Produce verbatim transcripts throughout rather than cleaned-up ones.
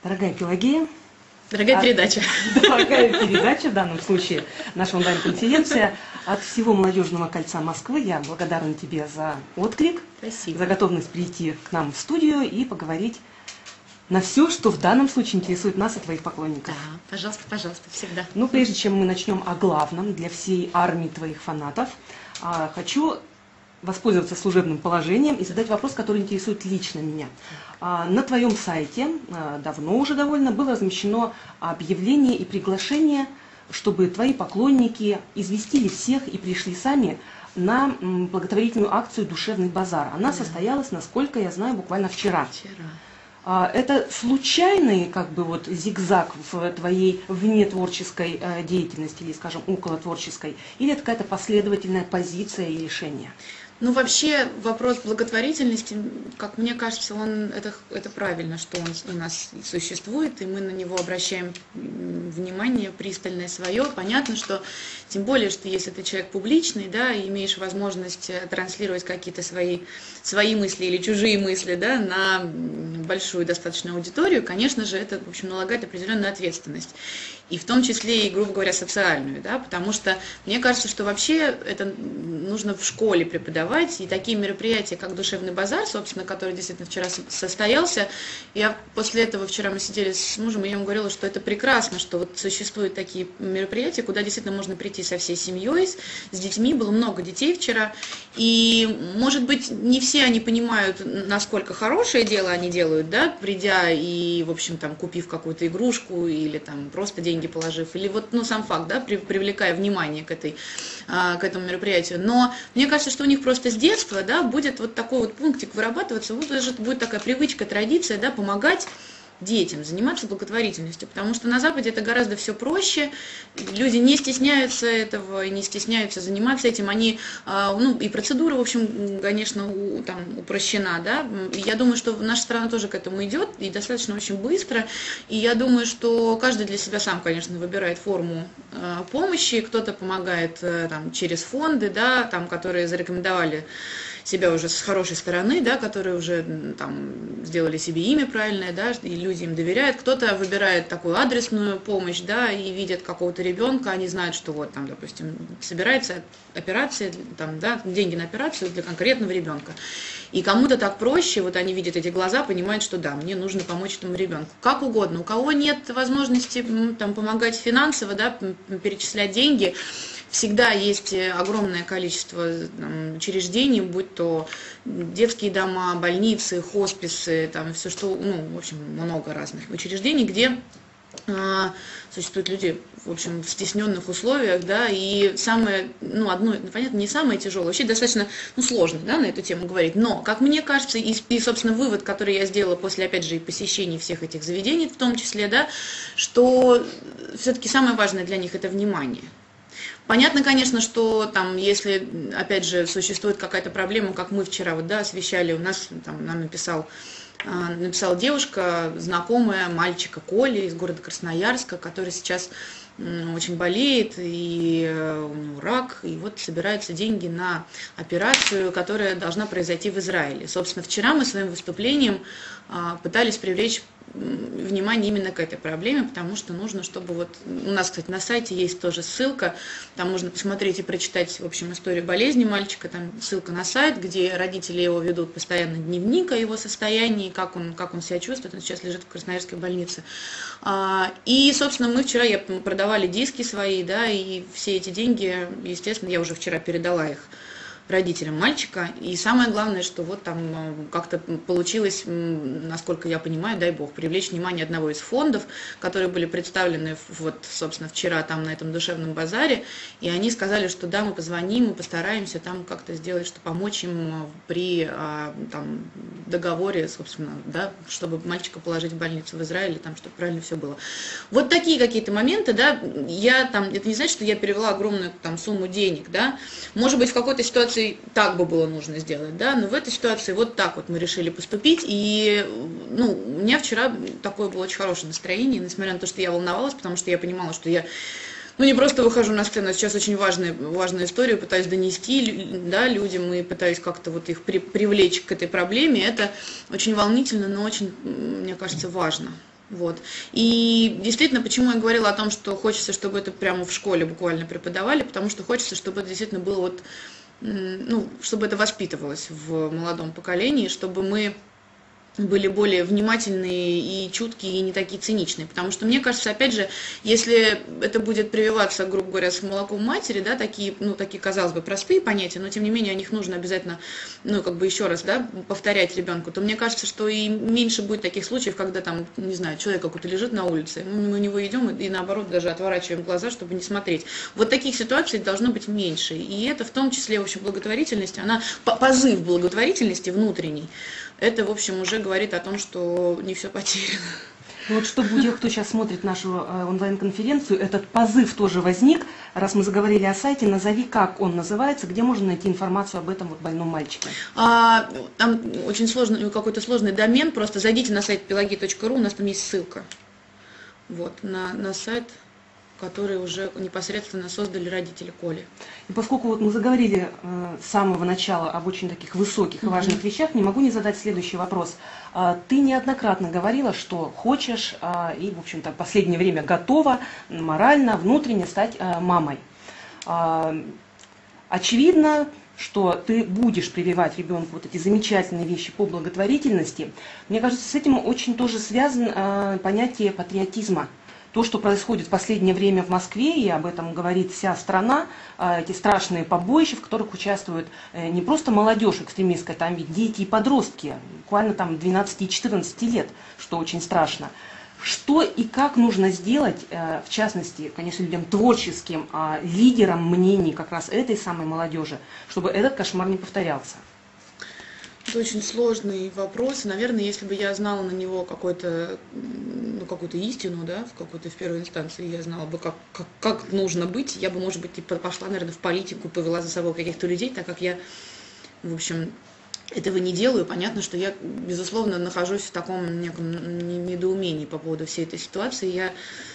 Дорогая Пелагея, Дорогая от- передача. дорогая передача, в данном случае наша онлайн-конференция от всего Молодежного кольца Москвы. Я благодарна тебе за отклик, Спасибо. за готовность прийти к нам в студию и поговорить на все, что в данном случае интересует нас и твоих поклонников. Да, пожалуйста, пожалуйста, всегда. Ну, прежде чем мы начнем о главном для всей армии твоих фанатов, а, хочу воспользоваться служебным положением и задать вопрос, который интересует лично меня. А, На твоем сайте, а, давно уже довольно, было размещено объявление и приглашение, чтобы твои поклонники известили всех и пришли сами на м, благотворительную акцию «Душевный базар». Она Да. состоялась, насколько я знаю, буквально вчера. Вчера. А, Это случайный, как бы, вот зигзаг в твоей вне творческой э, деятельности или, скажем, около творческой, или это какая-то последовательная позиция и решение? Ну, вообще, вопрос благотворительности, как мне кажется, он, это, это правильно, что он у нас существует, и мы на него обращаем м, внимание пристальное свое. Понятно, что, тем более, что если ты человек публичный, да, и имеешь возможность э, транслировать какие-то свои, свои мысли или чужие мысли, да, на м, большую достаточно аудиторию, конечно же, это, в общем, налагает определенную ответственность. И в том числе и, грубо говоря, социальную, да, потому что мне кажется, что вообще это нужно в школе преподавать, и такие мероприятия, как «Душевный базар», собственно, который действительно вчера со- состоялся, я после этого, вчера мы сидели с мужем, и я ему говорила, что это прекрасно, что вот существуют такие мероприятия, куда действительно можно прийти со всей семьей, с, с детьми, было много детей вчера, и, может быть, не все они понимают, насколько хорошее дело они делают, да, придя и, в общем, там, купив какую-то игрушку или там просто деньги положив, или вот, ну, сам факт, да, при- привлекая внимание к этой, а, к этому мероприятию. Но мне кажется, что у них просто с детства, да, будет вот такой вот пунктик вырабатываться, вот даже будет такая привычка, традиция, да, помогать детям заниматься благотворительностью, потому что на Западе это гораздо все проще, люди не стесняются этого и не стесняются заниматься этим, они, а, ну, и процедура, в общем, конечно, у- там упрощена, да, И я думаю, что наша страна тоже к этому идет, и достаточно очень быстро, и я думаю, что каждый для себя сам, конечно, выбирает форму э, помощи, кто-то помогает э, там, через фонды, да, там, которые зарекомендовали себя уже с хорошей стороны, да, которые уже м, там сделали себе имя правильное, да, и люди им доверяют. Кто-то выбирает такую адресную помощь, да, и видят какого-то ребенка, они знают, что вот там, допустим, собирается операция, там, да, деньги на операцию для конкретного ребенка. И кому-то так проще, вот они видят эти глаза, понимают, что да, мне нужно помочь этому ребенку. Как угодно. У кого нет возможности м, там, помогать финансово, да, м, перечислять деньги, всегда есть огромное количество там, учреждений, будь то детские дома, больницы, хосписы, там все что, ну, в общем, много разных учреждений, где а, существуют люди, в общем, в стесненных условиях, да, и самое, ну, одно, ну, понятно, не самое тяжелое, вообще достаточно, ну, сложно, да, на эту тему говорить, но, как мне кажется, и, и, собственно, вывод, который я сделала после, опять же, и посещений всех этих заведений, в том числе, да, что все-таки самое важное для них – это внимание. Понятно, конечно, что там, если, опять же, существует какая-то проблема, как мы вчера вот, да, освещали, у нас там нам написал, а, написала девушка, знакомая мальчика Коли из города Красноярска, который сейчас м, очень болеет, и э, у него рак, и вот собираются деньги на операцию, которая должна произойти в Израиле. Собственно, вчера мы своим выступлением а, пытались привлечь м, внимание именно к этой проблеме, потому что нужно, чтобы вот... У нас, кстати, на сайте есть тоже ссылка, там можно посмотреть и прочитать, в общем, историю болезни мальчика, там ссылка на сайт, где родители его ведут постоянно дневник о его состоянии, как он, как он себя чувствует, он сейчас лежит в Красноярской больнице. А, И, собственно, мы вчера я продавали диски свои, да, и все эти деньги, естественно, я уже вчера передала их родителям мальчика. И самое главное, что вот там э, как-то получилось, м, насколько я понимаю, дай бог, привлечь внимание одного из фондов, которые были представлены в- вот, собственно, вчера там на этом душевном базаре. И они сказали, что да, мы позвоним, мы постараемся там как-то сделать, что помочь им э, при а, там, договоре, собственно, да, чтобы мальчика положить в больницу в Израиле, там, чтобы правильно все было. Вот такие какие-то моменты, да, я там, это не значит, что я перевела огромную там сумму денег, да, может быть, в какой-то ситуации так бы было нужно сделать, да, но в этой ситуации вот так вот мы решили поступить, и, ну, у меня вчера такое было очень хорошее настроение, несмотря на то, что я волновалась, потому что я понимала, что я, ну, не просто выхожу на сцену, а сейчас очень важную, важную историю пытаюсь донести, да, людям, и пытаюсь как-то вот их при, привлечь к этой проблеме, это очень волнительно, но очень, мне кажется, важно. Вот. И действительно, почему я говорила о том, что хочется, чтобы это прямо в школе буквально преподавали, потому что хочется, чтобы это действительно было вот, ну, чтобы это воспитывалось в молодом поколении, чтобы мы были более внимательные и чуткие, и не такие циничные. Потому что, мне кажется, опять же, если это будет прививаться, грубо говоря, с молоком матери, да, такие, ну, такие, казалось бы, простые понятия, но, тем не менее, о них нужно обязательно, ну, как бы еще раз, да, повторять ребенку, то мне кажется, что и меньше будет таких случаев, когда там, не знаю, человек какой-то лежит на улице, мы на него идем и, наоборот, даже отворачиваем глаза, чтобы не смотреть. Вот таких ситуаций должно быть меньше. И это в том числе, в общем, благотворительность, она, позыв благотворительности внутренний, это, в общем, уже говорит о том, что не все потеряно. Вот чтобы у тех, кто сейчас смотрит нашу э, онлайн-конференцию, этот позыв тоже возник. Раз мы заговорили о сайте, назови, как он называется, где можно найти информацию об этом вот больном мальчике. А, там очень сложный, какой-то сложный домен, просто зайдите на сайт пелагея точка ру, у нас там есть ссылка. Вот, на, на сайт, который уже непосредственно создали родители Коли. И поскольку вот мы заговорили э, с самого начала об очень таких высоких и важных mm-hmm. вещах, не могу не задать следующий вопрос. А, ты неоднократно говорила, что хочешь а, и, в общем-то, в последнее время готова морально, внутренне стать а, мамой. А, очевидно, что ты будешь прививать ребенку вот эти замечательные вещи по благотворительности. Мне кажется, с этим очень тоже связано а, понятие патриотизма. То, что происходит в последнее время в Москве, и об этом говорит вся страна, эти страшные побоища, в которых участвуют не просто молодежь экстремистская, там ведь дети и подростки, буквально там двенадцати-четырнадцати лет, что очень страшно. Что и как нужно сделать, в частности, конечно, людям творческим, лидерам мнений как раз этой самой молодежи, чтобы этот кошмар не повторялся? Это очень сложный вопрос. Наверное, если бы я знала на него какой-то, ну, какую-то истину, да, в какой-то в первой инстанции, я знала бы, как, как, как нужно быть, я бы, может быть, типа, пошла, наверное, в политику, повела за собой каких-то людей, так как я, в общем, этого не делаю. Понятно, что я, безусловно, нахожусь в таком неком недоумении по поводу всей этой ситуации. Я,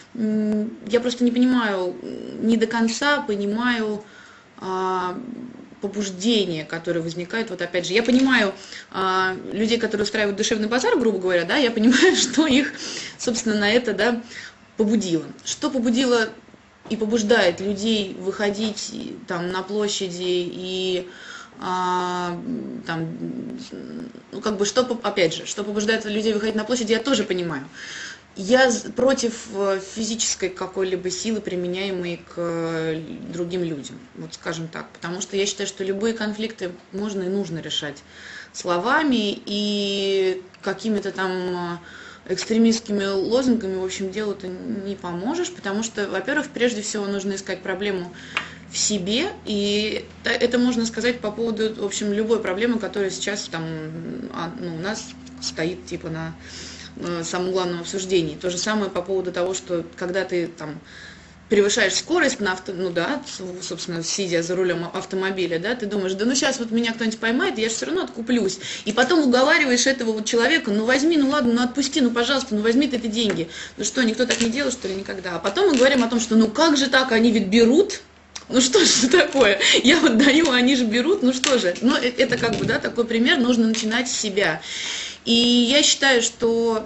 я просто не понимаю, не до конца понимаю а, побуждение, которое возникает, вот опять же, я понимаю а, людей, которые устраивают душевный базар, грубо говоря, да, я понимаю, что их, собственно, на это, да, побудило. Что побудило и побуждает людей выходить там на площади и а, там, ну, как бы, что, опять же, что побуждает людей выходить на площадь, я тоже понимаю. Я против физической какой-либо силы, применяемой к другим людям, вот скажем так, потому что я считаю, что любые конфликты можно и нужно решать словами и какими-то там экстремистскими лозунгами, в общем, делу ты не поможешь, потому что, во-первых, прежде всего нужно искать проблему в себе, и это можно сказать по поводу, в общем, любой проблемы, которая сейчас там, ну, у нас стоит типа на самом главном обсуждении. То же самое по поводу того, что когда ты там превышаешь скорость на авто, ну да, собственно, сидя за рулем автомобиля, да, ты думаешь, да ну сейчас вот меня кто-нибудь поймает, я же все равно откуплюсь. И потом уговариваешь этого вот человека, ну возьми, ну ладно, ну отпусти, ну пожалуйста, ну возьми ты эти деньги. Ну что, никто так не делал, что ли, никогда? А потом мы говорим о том, что ну как же так, они ведь берут. Ну что же такое? Я вот даю, они же берут, ну что же? Ну это как бы, да, такой пример, нужно начинать с себя. И я считаю, что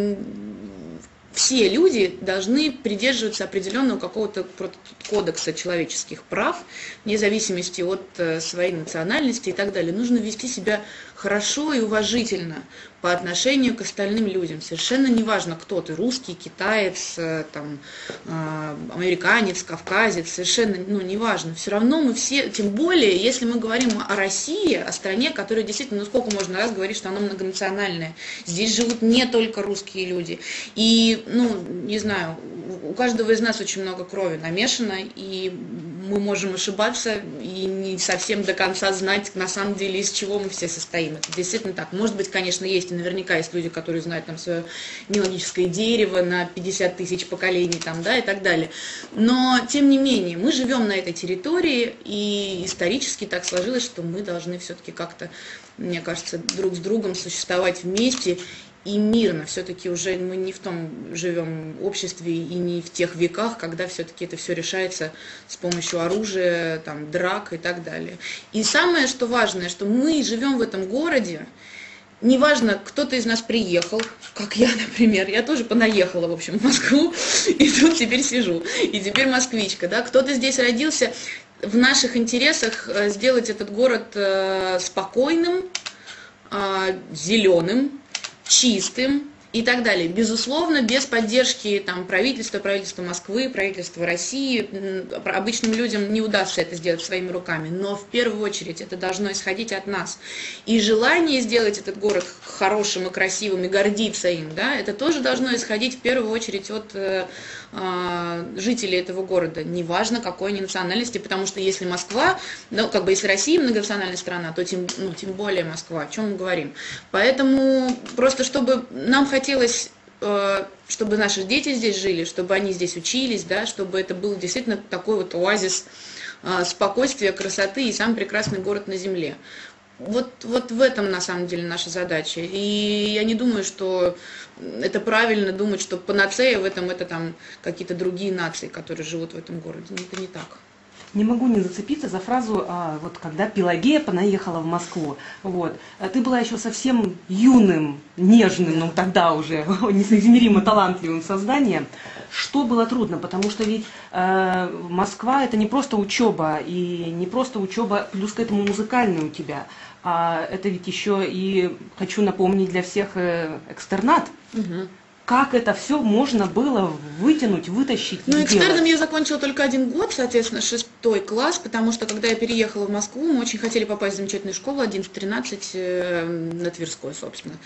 все люди должны придерживаться определенного какого-то кодекса человеческих прав, вне зависимости от своей национальности и так далее. Нужно вести себя хорошо и уважительно по отношению к остальным людям. Совершенно неважно, кто ты, русский, китаец, там, американец, кавказец, совершенно, ну, неважно. Все равно мы все, тем более, если мы говорим о России, о стране, которая действительно, ну сколько можно раз говорить, что она многонациональная. Здесь живут не только русские люди. И, ну, не знаю, у каждого из нас очень много крови намешано, и мы можем ошибаться и не совсем до конца знать, на самом деле, из чего мы все состоим. Это действительно так. Может быть, конечно, есть, и наверняка есть люди, которые знают там свое генеалогическое дерево на пятьдесят тысяч поколений, там, да, и так далее. Но, тем не менее, мы живем на этой территории, и исторически так сложилось, что мы должны все-таки как-то, мне кажется, друг с другом существовать вместе и мирно. Все-таки уже мы не в том живем обществе и не в тех веках, когда все-таки это все решается с помощью оружия, там, драк и так далее. И самое, что важное, что мы живем в этом городе, неважно, кто-то из нас приехал, как я, например, я тоже понаехала, в общем, в Москву, и тут теперь сижу, и теперь москвичка, да, кто-то здесь родился, в наших интересах сделать этот город спокойным, зеленым, чистым и так далее. Безусловно, без поддержки там, правительства, правительства Москвы, правительства России, обычным людям не удастся это сделать своими руками, но в первую очередь это должно исходить от нас. И желание сделать этот город хорошим и красивым и гордиться им, да, это тоже должно исходить в первую очередь от э, э, жителей этого города, неважно какой они национальности, потому что если Москва, ну, как бы если Россия многонациональная страна, то тем, ну, тем более Москва, о чем мы говорим. Поэтому просто чтобы нам хотелось Хотелось, чтобы наши дети здесь жили, чтобы они здесь учились, да, чтобы это был действительно такой вот оазис спокойствия, красоты и самый прекрасный город на земле. Вот, вот в этом на самом деле наша задача. И я не думаю, что это правильно думать, что панацея в этом это там какие-то другие нации, которые живут в этом городе. Это не так. Не могу не зацепиться за фразу, а, вот когда Пелагея понаехала в Москву. Вот. Ты была еще совсем юным, нежным, но тогда уже несоизмеримо талантливым созданием. Что было трудно? Потому что ведь э, Москва это не просто учеба, и не просто учеба, плюс к этому музыкальная у тебя. А это ведь еще и, хочу напомнить для всех, э, экстернат. Угу. Как это все можно было вытянуть, вытащить? Ну, экстерном я закончила только один год, соответственно, шестой класс, потому что, когда я переехала в Москву, мы очень хотели попасть в замечательную школу одиннадцать-тринадцать на Тверской, собственно,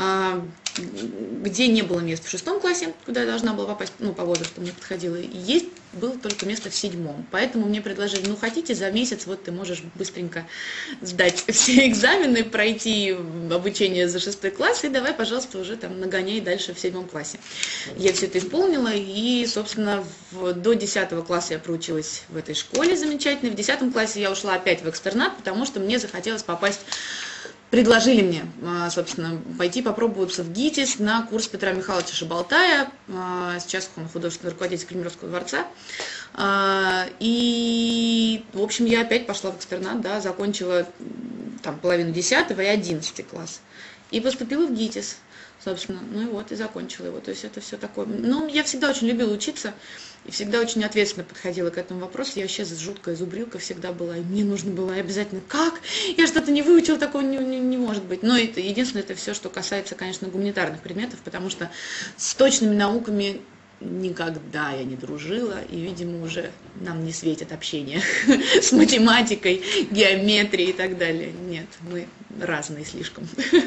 где не было мест в шестом классе, куда я должна была попасть, ну, по возрасту мне подходило, и есть было только место в седьмом. Поэтому мне предложили, ну, хотите, за месяц вот ты можешь быстренько сдать все экзамены, пройти обучение за шестой класс, и давай, пожалуйста, уже там нагоняй дальше в седьмом классе. Я все это исполнила, и, собственно, в, до десятого класса я проучилась в этой школе замечательной. В десятом классе я ушла опять в экстернат, потому что мне захотелось попасть. Предложили мне, собственно, пойти попробоваться в ГИТИС на курс Петра Михайловича Шабалтая. Сейчас он художественный руководитель Кремлевского дворца. И, в общем, я опять пошла в экстернат, да, закончила там половину десятого и одиннадцатый класс. И поступила в ГИТИС, собственно. Ну и вот, и закончила его. То есть это все такое. Ну, я всегда очень любила учиться. И всегда очень ответственно подходила к этому вопросу. Я вообще жуткая зубрилка всегда была. И мне нужно было обязательно, как? Я что-то не выучила, такого не, не, не может быть. Но это единственное, это все, что касается, конечно, гуманитарных предметов, потому что с точными науками никогда я не дружила, и, видимо, уже нам не светит общение с математикой, геометрией и так далее. Нет, мы разные слишком.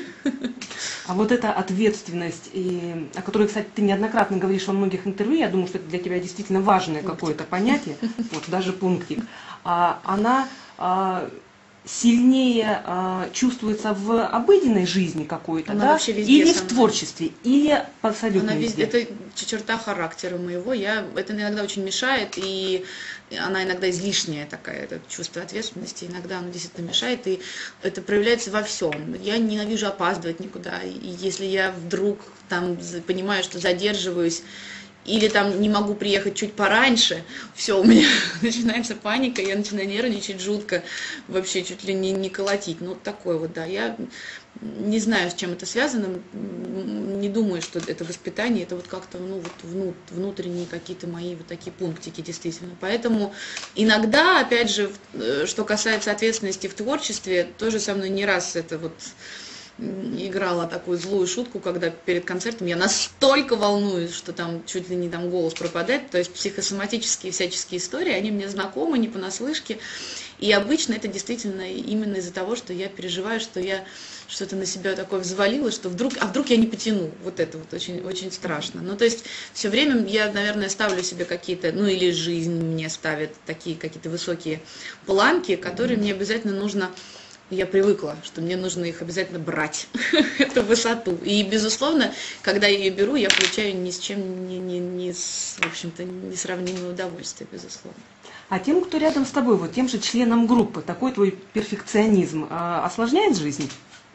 А вот эта ответственность, и, о которой, кстати, ты неоднократно говоришь во многих интервью, я думаю, что это для тебя действительно важное какое-то понятие, вот, даже пунктик, а, она а, сильнее а, чувствуется в обыденной жизни какой-то, да? Или в творчестве, или абсолютно она везде. везде. Это черта характера моего, я, это иногда очень мешает, и она иногда излишняя такая, это чувство ответственности, иногда оно действительно мешает, и это проявляется во всем. Я ненавижу опаздывать никуда, и если я вдруг там понимаю, что задерживаюсь, или там не могу приехать чуть пораньше, все, у меня начинается паника, я начинаю нервничать жутко, вообще чуть ли не, не колотить. Ну, такое вот, да. Я не знаю, с чем это связано, не думаю, что это воспитание, это вот как-то, ну, вот внут, внутренние какие-то мои вот такие пунктики, действительно. Поэтому иногда, опять же, что касается ответственности в творчестве, тоже со мной не раз это вот играла такую злую шутку, когда перед концертом я настолько волнуюсь, что там чуть ли не там голос пропадает, то есть психосоматические всяческие истории, они мне знакомы, не понаслышке, и обычно это действительно именно из-за того, что я переживаю, что я что-то на себя такое взвалила, что вдруг, а вдруг я не потяну, вот это вот очень, очень страшно. Ну, то есть все время я, наверное, ставлю себе какие-то, ну, или жизнь мне ставит такие какие-то высокие планки, которые мне обязательно нужно. Я привыкла, что мне нужно их обязательно брать, эту высоту. И, безусловно, когда я ее беру, я получаю ни с чем не, не, не, в общем-то, несравнимое удовольствие, безусловно. А тем, кто рядом с тобой, вот тем же членам группы, такой твой перфекционизм а, осложняет жизнь?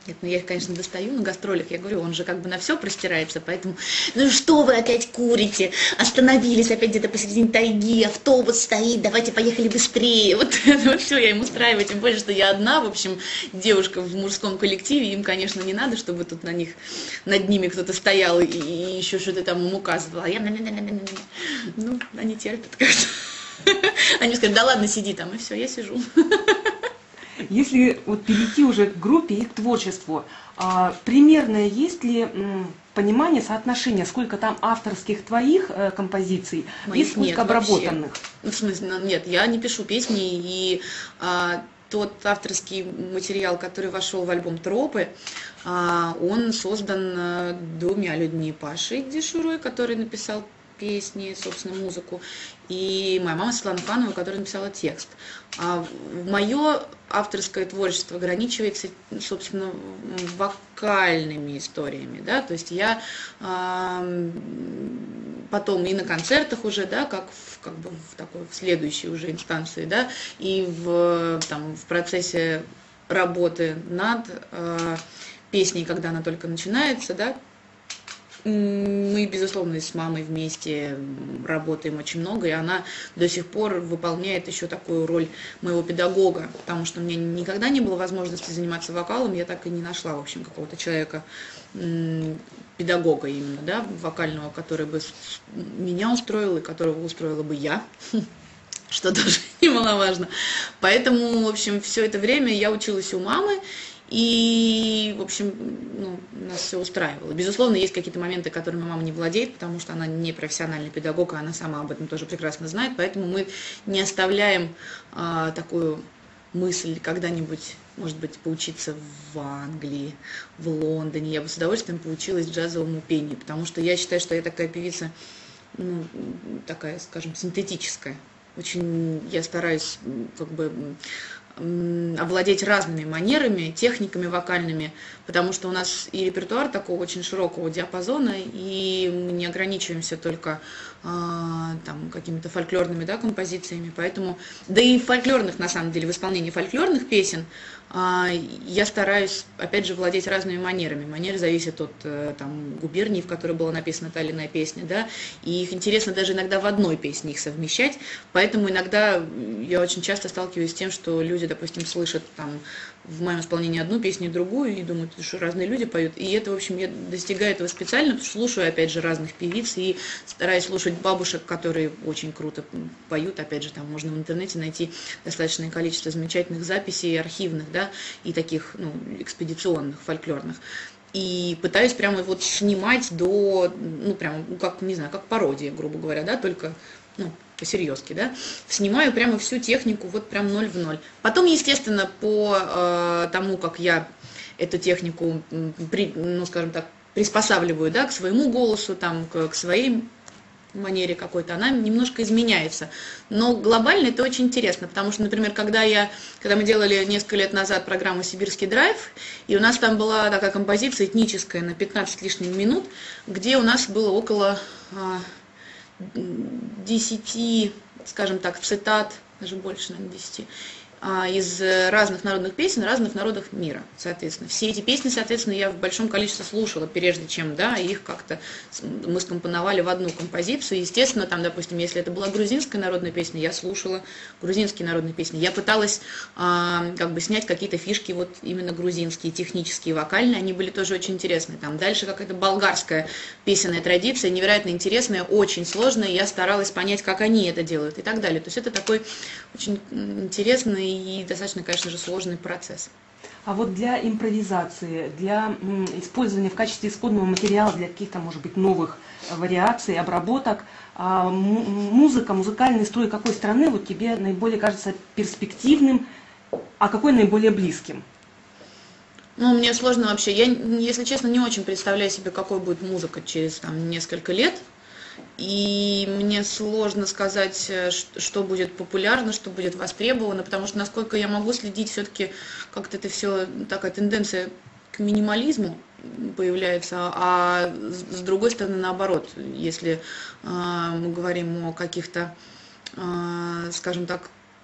Нет, ну я их, конечно, достаю на гастролях, я говорю, он же как бы на все простирается, поэтому, ну что вы опять курите, остановились опять где-то посередине тайги, автобус стоит, давайте поехали быстрее, вот, вот все, я им устраиваю, тем более, что я одна, в общем, девушка в мужском коллективе, им, конечно, не надо, чтобы тут на них, над ними кто-то стоял и, и еще что-то там им указывал, а я, ну, они терпят как-то, они скажут, да ладно, сиди там, и все, я сижу. Если вот перейти уже к группе и к творчеству, а, примерно есть ли м, понимание, соотношение, сколько там авторских твоих э, композиций Моих и сколько нет, обработанных? Ну, в смысле, ну, нет, я не пишу песни, и а, тот авторский материал, который вошел в альбом «Тропы», а, он создан а, двумя людьми: Пашей Дешурой, который написал песни, собственно, музыку, и моя мама Светлана Фанова, которая написала текст. А мое авторское творчество ограничивается, собственно, вокальными историями, да, то есть я э, потом и на концертах уже, да, как в, как бы в такой в следующей уже инстанции, да, и в, там, в процессе работы над э, песней, когда она только начинается, да, мы, безусловно, с мамой вместе работаем очень много, и она до сих пор выполняет еще такую роль моего педагога, потому что у меня никогда не было возможности заниматься вокалом, я так и не нашла, в общем, какого-то человека, педагога именно, да, вокального, который бы меня устроил и которого устроила бы я, что тоже немаловажно. Поэтому, в общем, все это время я училась у мамы, и, в общем, ну, нас все устраивало. Безусловно, есть какие-то моменты, которыми мама не владеет, потому что она не профессиональный педагог, а она сама об этом тоже прекрасно знает, поэтому мы не оставляем а, такую мысль когда-нибудь, может быть, поучиться в Англии, в Лондоне. Я бы с удовольствием поучилась джазовому пению, потому что я считаю, что я такая певица, ну, такая, скажем, синтетическая. Очень я стараюсь как бы овладеть разными манерами, техниками вокальными, потому что у нас и репертуар такого очень широкого диапазона, и мы не ограничиваемся только а, там, какими-то фольклорными, да, композициями, поэтому, да и фольклорных, на самом деле, в исполнении фольклорных песен а, я стараюсь, опять же, владеть разными манерами. Манеры зависят от там, губернии, в которой была написана та или иная песня, да, и их интересно даже иногда в одной песне их совмещать, поэтому иногда я очень часто сталкиваюсь с тем, что люди, допустим, слышат там в моем исполнении одну песню, другую, и думают, что разные люди поют. И это, в общем, я достигаю этого специально, потому что слушаю, опять же, разных певиц, и стараюсь слушать бабушек, которые очень круто поют. Опять же, там можно в интернете найти достаточное количество замечательных записей архивных, да, и таких, ну, экспедиционных, фольклорных. И пытаюсь прямо вот снимать до, ну, прям, ну, как, не знаю, как пародия, грубо говоря, да, только, ну, по-серьезки, да, снимаю прямо всю технику вот прям ноль в ноль. Потом, естественно, по э, тому, как я эту технику, при, ну, скажем так, приспосабливаю, да, к своему голосу, там, к, к своей манере какой-то, она немножко изменяется. Но глобально это очень интересно, потому что, например, когда, я, когда мы делали несколько лет назад программу «Сибирский драйв», и у нас там была такая композиция этническая на пятнадцать лишних минут, где у нас было около десяти, скажем так, цитат, даже больше, наверное, десяти, из разных народных песен, разных народов мира, соответственно. Все эти песни, соответственно, я в большом количестве слушала, прежде чем, да, их как-то мы скомпоновали в одну композицию. Естественно, там, допустим, если это была грузинская народная песня, я слушала грузинские народные песни. Я пыталась а, как бы снять какие-то фишки вот именно грузинские, технические, вокальные, они были тоже очень интересные. Там дальше какая-то болгарская песенная традиция, невероятно интересная, очень сложная, я старалась понять, как они это делают и так далее. То есть это такой очень интересный и достаточно, конечно же, сложный процесс. А вот для импровизации, для м, использования в качестве исходного материала для каких-то, может быть, новых вариаций, обработок, а, музыка, музыкальный строй какой страны вот тебе наиболее кажется перспективным, а какой наиболее близким? Ну, мне сложно вообще. Я, если честно, не очень представляю себе, какой будет музыка через там, несколько лет. И мне сложно сказать, что будет популярно, что будет востребовано, потому что, насколько я могу следить, все-таки как-то это все, такая тенденция к минимализму появляется, а с другой стороны, наоборот, если э, мы говорим о каких-то, э, скажем так,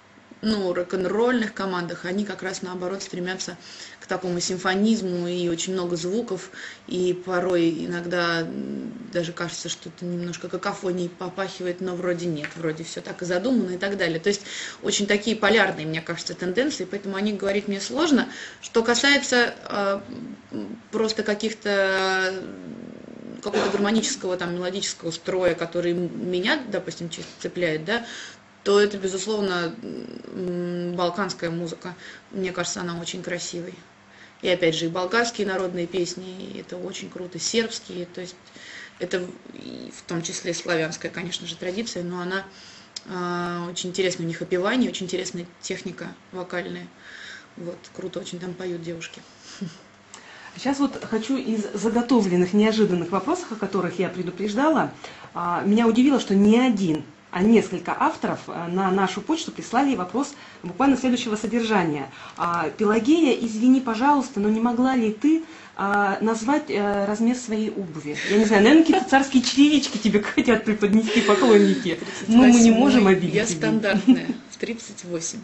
ну, рок-н-ролльных командах, они как раз наоборот стремятся к такому симфонизму, и очень много звуков, и порой иногда даже кажется, что это немножко какофонией попахивает, но вроде нет, вроде все так и задумано и так далее. То есть очень такие полярные, мне кажется, тенденции, поэтому о них говорить мне сложно. Что касается э, просто каких-то какого-то гармонического, там, мелодического строя, который меня, допустим, чисто цепляет, да, то это, безусловно, балканская музыка. Мне кажется, она очень красивой. И опять же, и болгарские народные песни, и это очень круто, сербские, то есть это в том числе славянская, конечно же, традиция, но она э, очень интересна у них опевание, очень интересная техника вокальная. Вот, круто очень там поют девушки. Сейчас вот хочу из заготовленных неожиданных вопросов, о которых я предупреждала, меня удивило, что не один, а несколько авторов на нашу почту прислали вопрос буквально следующего содержания. Пелагея, извини, пожалуйста, но не могла ли ты назвать размер своей обуви? Я не знаю, наверное, какие-то царские черевички тебе хотят преподнести поклонники, но мы не можем обидеть. Я стандартная, тридцать восемь.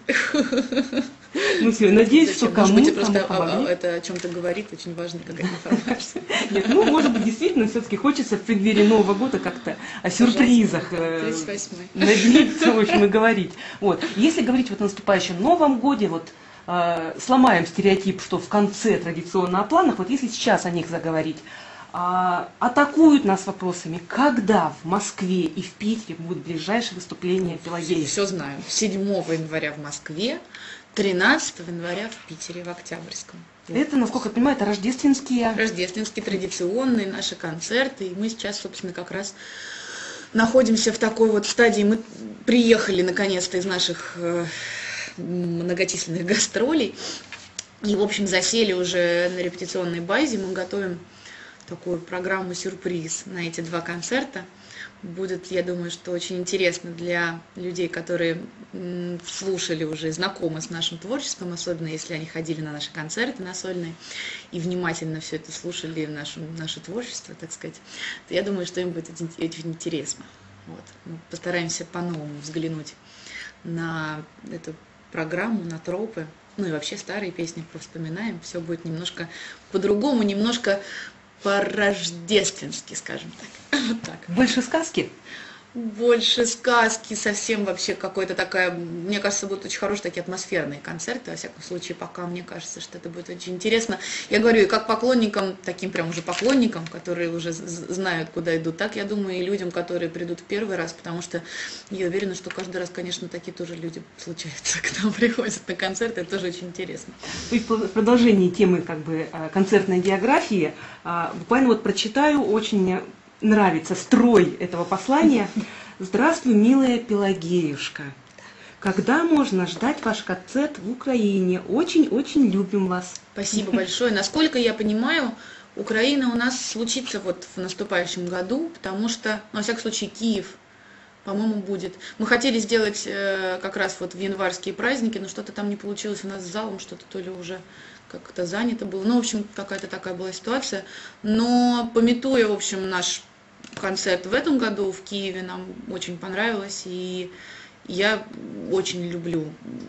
Ну все, надеюсь, что кому-то Может быть, просто о, это о чем-то говорит, очень важная какая-то информация. Нет, ну, может быть, действительно, все-таки хочется в преддверии Нового года как-то о сюрпризах надеяться, в общем, и говорить. Вот. Если говорить вот о наступающем Новом Годе, вот э, сломаем стереотип, что в конце традиционно о планах, вот если сейчас о них заговорить, э, атакуют нас вопросами, когда в Москве и в Питере будут ближайшие выступления Пелагеи? Все знаю. седьмого января в Москве, тринадцатого января в Питере, в Октябрьском. Это, насколько я понимаю, это рождественские... Рождественские, традиционные наши концерты. И мы сейчас, собственно, как раз находимся в такой вот стадии. Мы приехали, наконец-то, из наших э, многочисленных гастролей. И, в общем, засели уже на репетиционной базе. Мы готовим такую программу-сюрприз на эти два концерта. Будет, я думаю, что очень интересно для людей, которые слушали уже, знакомы с нашим творчеством, особенно если они ходили на наши концерты на сольные и внимательно все это слушали, наше, наше творчество, так сказать. То я думаю, что им будет очень интересно. Вот. Мы постараемся по-новому взглянуть на эту программу, на тропы, ну и вообще старые песни повспоминаем. Все будет немножко по-другому, немножко по-рождественски, скажем так. Вот так. Больше сказки? Больше сказки, совсем вообще какой-то такая, мне кажется, будут очень хорошие такие атмосферные концерты, во всяком случае, пока мне кажется, что это будет очень интересно. Я говорю, и как поклонникам, таким прям уже поклонникам, которые уже знают, куда идут, так, я думаю, и людям, которые придут в первый раз, потому что я уверена, что каждый раз, конечно, такие тоже люди случаются, к нам приходят на концерты, это тоже очень интересно. То есть в продолжении темы как бы концертной географии, буквально вот прочитаю, очень мне нравится строй этого послания. Здравствуй, милая Пелагеюшка. Когда можно ждать ваш концерт в Украине? Очень-очень любим вас. Спасибо большое. Насколько я понимаю, Украина у нас случится вот в наступающем году, потому что, ну, во всяком случае, Киев, по-моему, будет. Мы хотели сделать э, как раз вот в январские праздники, но что-то там не получилось у нас с залом, что-то то ли уже как-то занято было. Ну, в общем, какая-то такая была ситуация. Но, памятуя, в общем, наш концерт в этом году в Киеве, нам очень понравилось, и я очень люблю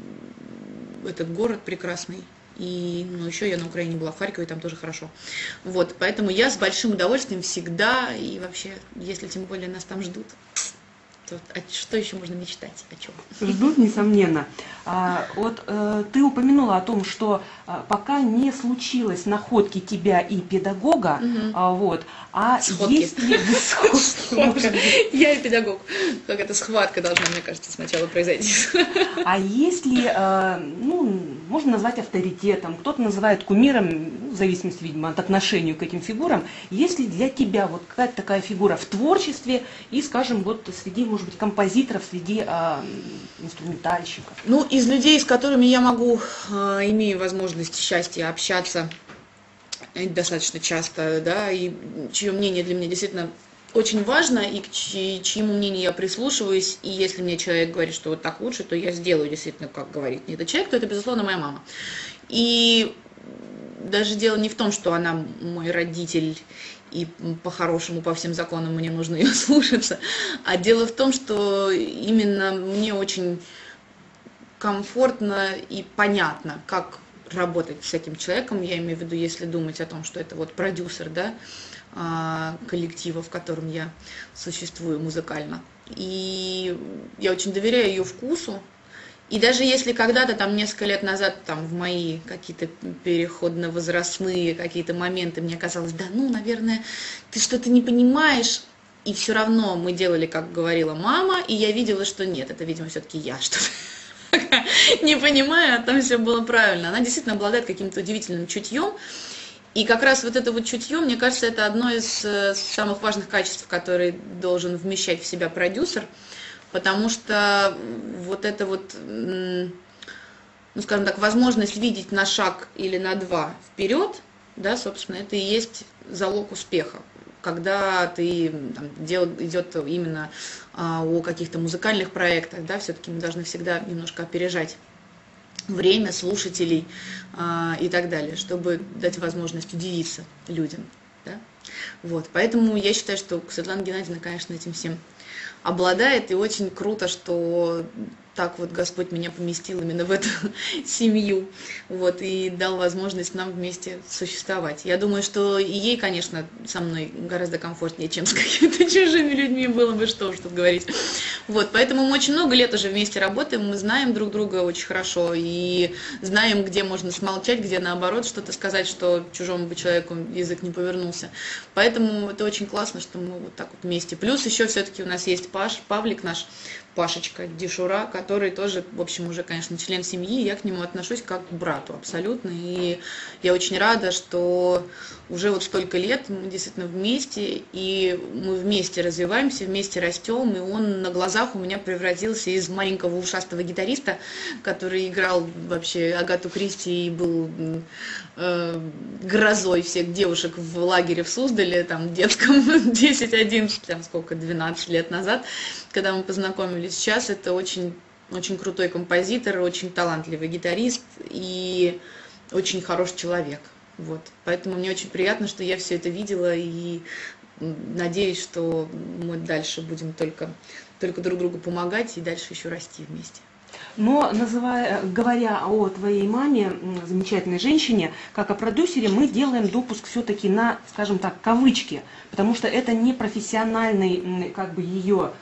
этот город прекрасный. И, ну, еще я на Украине была, в Харькове, там тоже хорошо. Вот, поэтому я с большим удовольствием всегда, и вообще, если тем более нас там ждут, то а что еще можно мечтать, о чем? Ждут, несомненно. А, вот э, ты упомянула о том, что а, пока не случилось находки тебя и педагога, угу. а, вот, а сходки. Есть ли сходка? Я и педагог. Какая-то схватка должна, мне кажется, сначала произойти. А есть ли, э, ну, можно назвать авторитетом, кто-то называет кумиром, в зависимости, видимо, от отношения к этим фигурам, есть ли для тебя вот какая-то такая фигура в творчестве и, скажем, вот среди, может быть, композиторов, среди э, инструментальщиков? Ну, из людей, с которыми я могу, э, имею возможность счастья общаться достаточно часто, да, и чье мнение для меня действительно очень важно, и к чьи, чьему мнению я прислушиваюсь, и если мне человек говорит, что вот так лучше, то я сделаю действительно, как говорит мне этот человек, то это, безусловно, моя мама. И даже дело не в том, что она мой родитель, и по-хорошему, по всем законам мне нужно ее слушаться, а дело в том, что именно мне очень комфортно и понятно, как работать с этим человеком, я имею в виду, если думать о том, что это вот продюсер, да, коллектива, в котором я существую музыкально. И я очень доверяю ее вкусу. И даже если когда-то, там, несколько лет назад, там, в мои какие-то переходно-возрастные какие-то моменты мне казалось, да ну, наверное, ты что-то не понимаешь, и все равно мы делали, как говорила мама, и я видела, что нет, это, видимо, все-таки я что-то не понимаю, а там все было правильно. Она действительно обладает каким-то удивительным чутьем, и как раз вот это вот чутье, мне кажется, это одно из самых важных качеств, которые должен вмещать в себя продюсер, потому что вот это вот, ну, скажем так, возможность видеть на шаг или на два вперед, да, собственно, это и есть залог успеха. Когда ты, там, дело идет именно а, о каких-то музыкальных проектах, да, все-таки мы должны всегда немножко опережать время слушателей а, и так далее, чтобы дать возможность удивиться людям. Да? Вот. Поэтому я считаю, что Светлана Геннадьевна, конечно, этим всем обладает, и очень круто, что так вот Господь меня поместил именно в эту семью, вот, и дал возможность нам вместе существовать. Я думаю, что и ей, конечно, со мной гораздо комфортнее, чем с какими-то чужими людьми было бы, что уж тут говорить. Вот, поэтому мы очень много лет уже вместе работаем, мы знаем друг друга очень хорошо, и знаем, где можно смолчать, где, наоборот, что-то сказать, что чужому бы человеку язык не повернулся. Поэтому это очень классно, что мы вот так вот вместе. Плюс еще все-таки у нас есть Паш, Павлик наш, Пашечка Дишура, который тоже, в общем, уже, конечно, член семьи, я к нему отношусь как к брату абсолютно, и я очень рада, что уже вот столько лет мы действительно вместе, и мы вместе развиваемся, вместе растем, и он на глазах у меня превратился из маленького ушастого гитариста, который играл вообще Агату Кристи и был э, грозой всех девушек в лагере в Суздале, там, в детском, десять одиннадцать, там, сколько, двенадцать лет назад, когда мы познакомились. Сейчас это очень, очень крутой композитор, очень талантливый гитарист и очень хороший человек. Вот. Поэтому мне очень приятно, что я все это видела, и надеюсь, что мы дальше будем только, только друг другу помогать и дальше еще расти вместе. Но называя, говоря о твоей маме, замечательной женщине, как о продюсере, мы делаем допуск все-таки на, скажем так, кавычки, потому что это не профессиональный, как бы, ее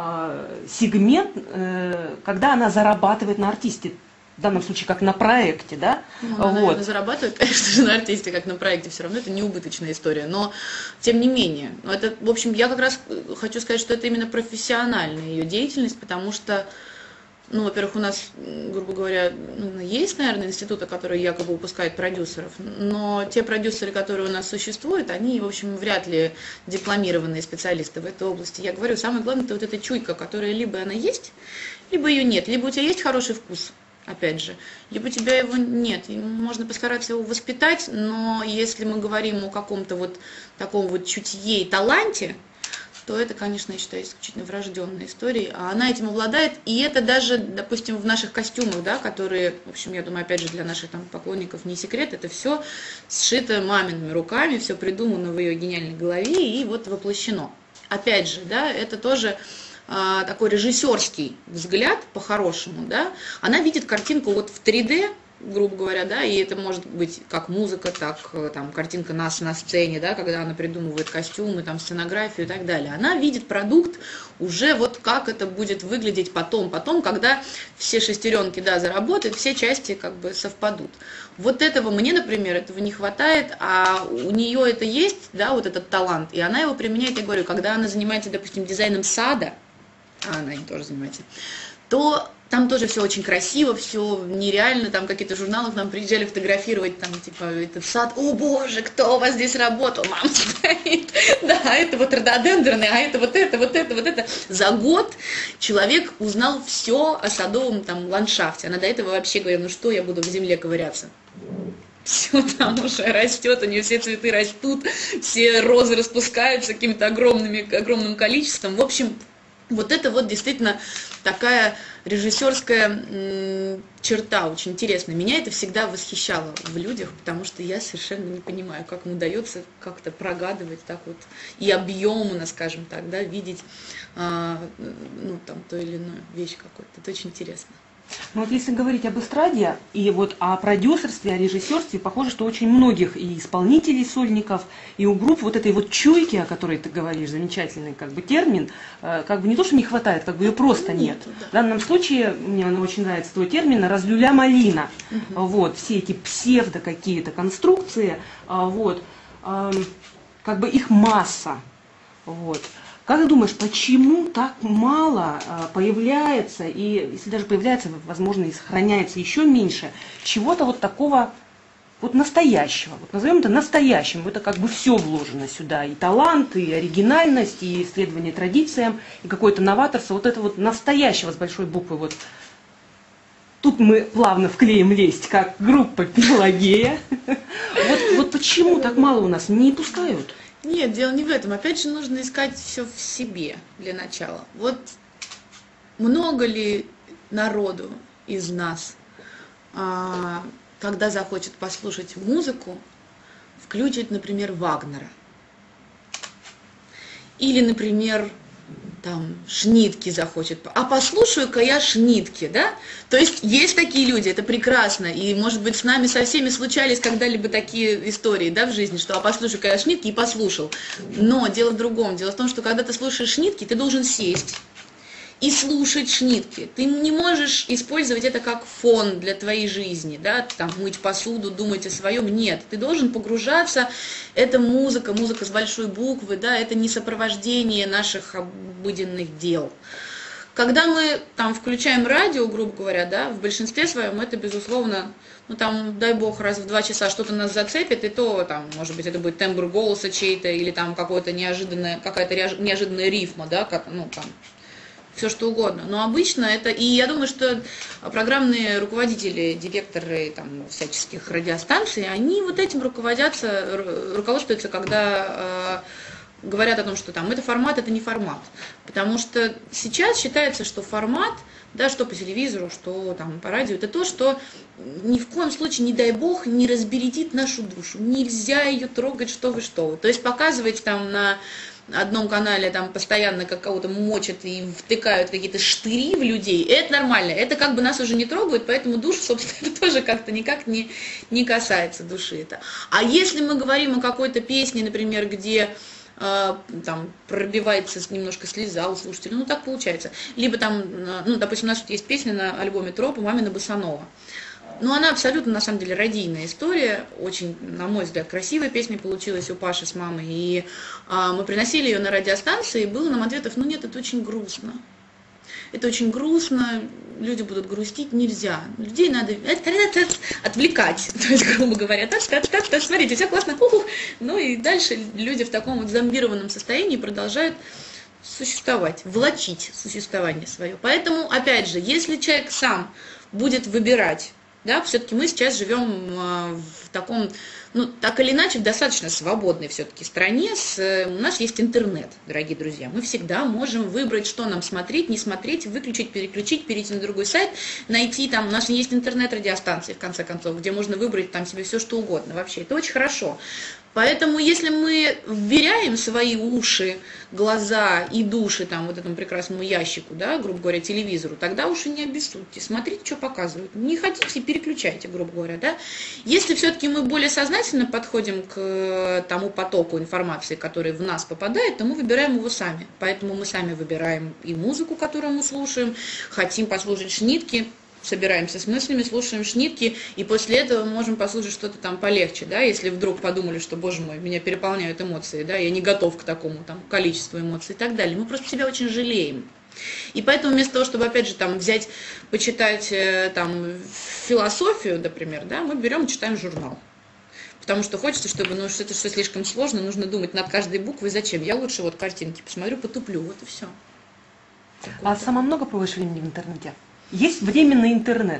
сегмент, когда она зарабатывает на артисте, в данном случае как на проекте, да? Ну, она, вот. наверное, зарабатывает, конечно же, на артисте, как на проекте, все равно это не убыточная история, но тем не менее, это, в общем, я как раз хочу сказать, что это именно профессиональная ее деятельность, потому что, ну, во-первых, у нас, грубо говоря, ну, есть, наверное, институты, которые якобы выпускают продюсеров, но те продюсеры, которые у нас существуют, они, в общем, вряд ли дипломированные специалисты в этой области. Я говорю, самое главное, это вот эта чуйка, которая либо она есть, либо ее нет, либо у тебя есть хороший вкус, опять же, либо у тебя его нет. И можно постараться его воспитать, но если мы говорим о каком-то вот таком вот чутье и таланте, то это, конечно, я считаю, исключительно врожденная история, а она этим обладает, и это даже, допустим, в наших костюмах, да, которые, в общем, я думаю, опять же, для наших там поклонников не секрет, это все сшито мамиными руками, все придумано в ее гениальной голове и вот воплощено. Опять же, да, это тоже а, такой режиссерский взгляд, по-хорошему, да, она видит картинку вот в три дэ, грубо говоря, да, и это может быть как музыка, так там картинка нас на сцене, да, когда она придумывает костюмы, там сценографию и так далее. Она видит продукт уже вот как это будет выглядеть потом, потом, когда все шестеренки, да, заработают, все части как бы совпадут. Вот этого мне, например, этого не хватает, а у нее это есть, да, вот этот талант, и она его применяет, я говорю, когда она занимается, допустим, дизайном сада, а она им тоже занимается, то там тоже все очень красиво, все нереально, там какие-то журналы к нам приезжали фотографировать, там, типа, этот сад, о боже, кто у вас здесь работал, мама стоит, да, это вот рододендроны, а это вот это, вот это, вот это. За год человек узнал все о садовом там ландшафте, она до этого вообще говорила, ну что я буду в земле ковыряться. Все там уже растет, у нее все цветы растут, все розы распускаются каким-то огромными, огромным количеством. В общем, вот это вот действительно такая режиссерская м, черта, очень интересная. Меня это всегда восхищало в людях, потому что я совершенно не понимаю, как им удается как-то прогадывать так вот и объемно, скажем так, да, видеть а, ну, там, ту или иную вещь какую-то. Это очень интересно. Ну вот если говорить об эстраде и вот о продюсерстве, о режиссерстве, похоже, что очень многих и исполнителей сольников, и у групп вот этой вот чуйки, о которой ты говоришь, замечательный как бы термин, как бы не то, что не хватает, как бы ее просто нет. В данном случае, мне очень нравится твой термин, разлюля малина. Угу. Вот, все эти псевдо какие-то конструкции, вот, как бы их масса. Вот. Как ты думаешь, почему так мало появляется, и если даже появляется, возможно, и сохраняется еще меньше, чего-то вот такого вот настоящего, вот назовем это настоящим, это как бы все вложено сюда, и талант, и оригинальность, и исследование традициям, и какое-то новаторство, вот это вот настоящего с большой буквы, вот. Тут мы плавно вклеим лесть, как группа Пелагея. Вот, вот почему так мало у нас не пускают? Нет, дело не в этом. Опять же, нужно искать все в себе для начала. Вот много ли народу из нас, когда захочет послушать музыку, включит, например, Вагнера? Или, например, там, Шнитке захочет, а послушаю-ка я Шнитке, да? То есть есть такие люди, это прекрасно, и, может быть, с нами со всеми случались когда-либо такие истории, да, в жизни, что а послушаю-ка я Шнитке и послушал. Но дело в другом, дело в том, что когда ты слушаешь Шнитке, ты должен сесть и слушать Шнитке. Ты не можешь использовать это как фон для твоей жизни, да, там, мыть посуду, думать о своем. Нет, ты должен погружаться. Это музыка, музыка с большой буквы, да, это не сопровождение наших обыденных дел. Когда мы там включаем радио, грубо говоря, да, в большинстве своем это, безусловно, ну там, дай бог, раз в два часа что-то нас зацепит, и то, там, может быть, это будет тембр голоса чей-то, или там какое-то неожиданное, какая-то неожиданная рифма, да, как, ну, там, все что угодно. Но обычно это, и я думаю, что программные руководители, директоры там, всяческих радиостанций, они вот этим руководятся, руководствуются, когда э, говорят о том, что там это формат, это не формат. Потому что сейчас считается, что формат, да, что по телевизору, что там по радио, это то, что ни в коем случае, не дай бог, не разбередит нашу душу. Нельзя ее трогать, что вы, что вы. То есть показывать там на одном канале там постоянно как кого-то мочат и втыкают какие-то штыри в людей, это нормально, это как бы нас уже не трогает, поэтому душу, собственно, это тоже как-то никак не, не касается души это. А если мы говорим о какой-то песне, например, где э, там пробивается немножко слеза у слушателя, ну так получается, либо там, ну допустим, у нас тут есть песня на альбоме Тропа «Мамина Босанова». Ну, она абсолютно, на самом деле, радийная история, очень, на мой взгляд, красивая песня получилась у Паши с мамой, и а, мы приносили ее на радиостанции, и было нам ответов, ну нет, это очень грустно, это очень грустно, люди будут грустить, нельзя, людей надо отвлекать, то есть, грубо говоря, так, так, так, так, смотрите, все классно, ху-ху. Ну и дальше люди в таком вот зомбированном состоянии продолжают существовать, влачить существование свое. Поэтому, опять же, если человек сам будет выбирать, да, все-таки мы сейчас живем в таком, ну, так или иначе, в достаточно свободной все-таки стране. С, у нас есть интернет, дорогие друзья. Мы всегда можем выбрать, что нам смотреть, не смотреть, выключить, переключить, перейти на другой сайт, найти там, у нас есть интернет-радиостанции, в конце концов, где можно выбрать там себе все, что угодно вообще. Это очень хорошо. Поэтому, если мы вверяем свои уши, глаза и души там вот этому прекрасному ящику, да, грубо говоря, телевизору, тогда уж и не обессудьте, смотрите, что показывают. Не хотите, переключайте, грубо говоря, да. Если все-таки мы более сознательно подходим к тому потоку информации, который в нас попадает, то мы выбираем его сами. Поэтому мы сами выбираем и музыку, которую мы слушаем, хотим послушать Шнитке, собираемся с мыслями, слушаем Шнитке, и после этого можем послушать что-то там полегче, да, если вдруг подумали, что, боже мой, меня переполняют эмоции, да, я не готов к такому там количеству эмоций и так далее. Мы просто себя очень жалеем. И поэтому вместо того, чтобы, опять же, там взять, почитать там философию, например, да, мы берем и читаем журнал. Потому что хочется, чтобы, ну, что-то все слишком сложно, нужно думать над каждой буквой, зачем. Я лучше вот картинки посмотрю, потуплю, вот и все. А сама много проводишь времени в интернете? Есть время на интернет?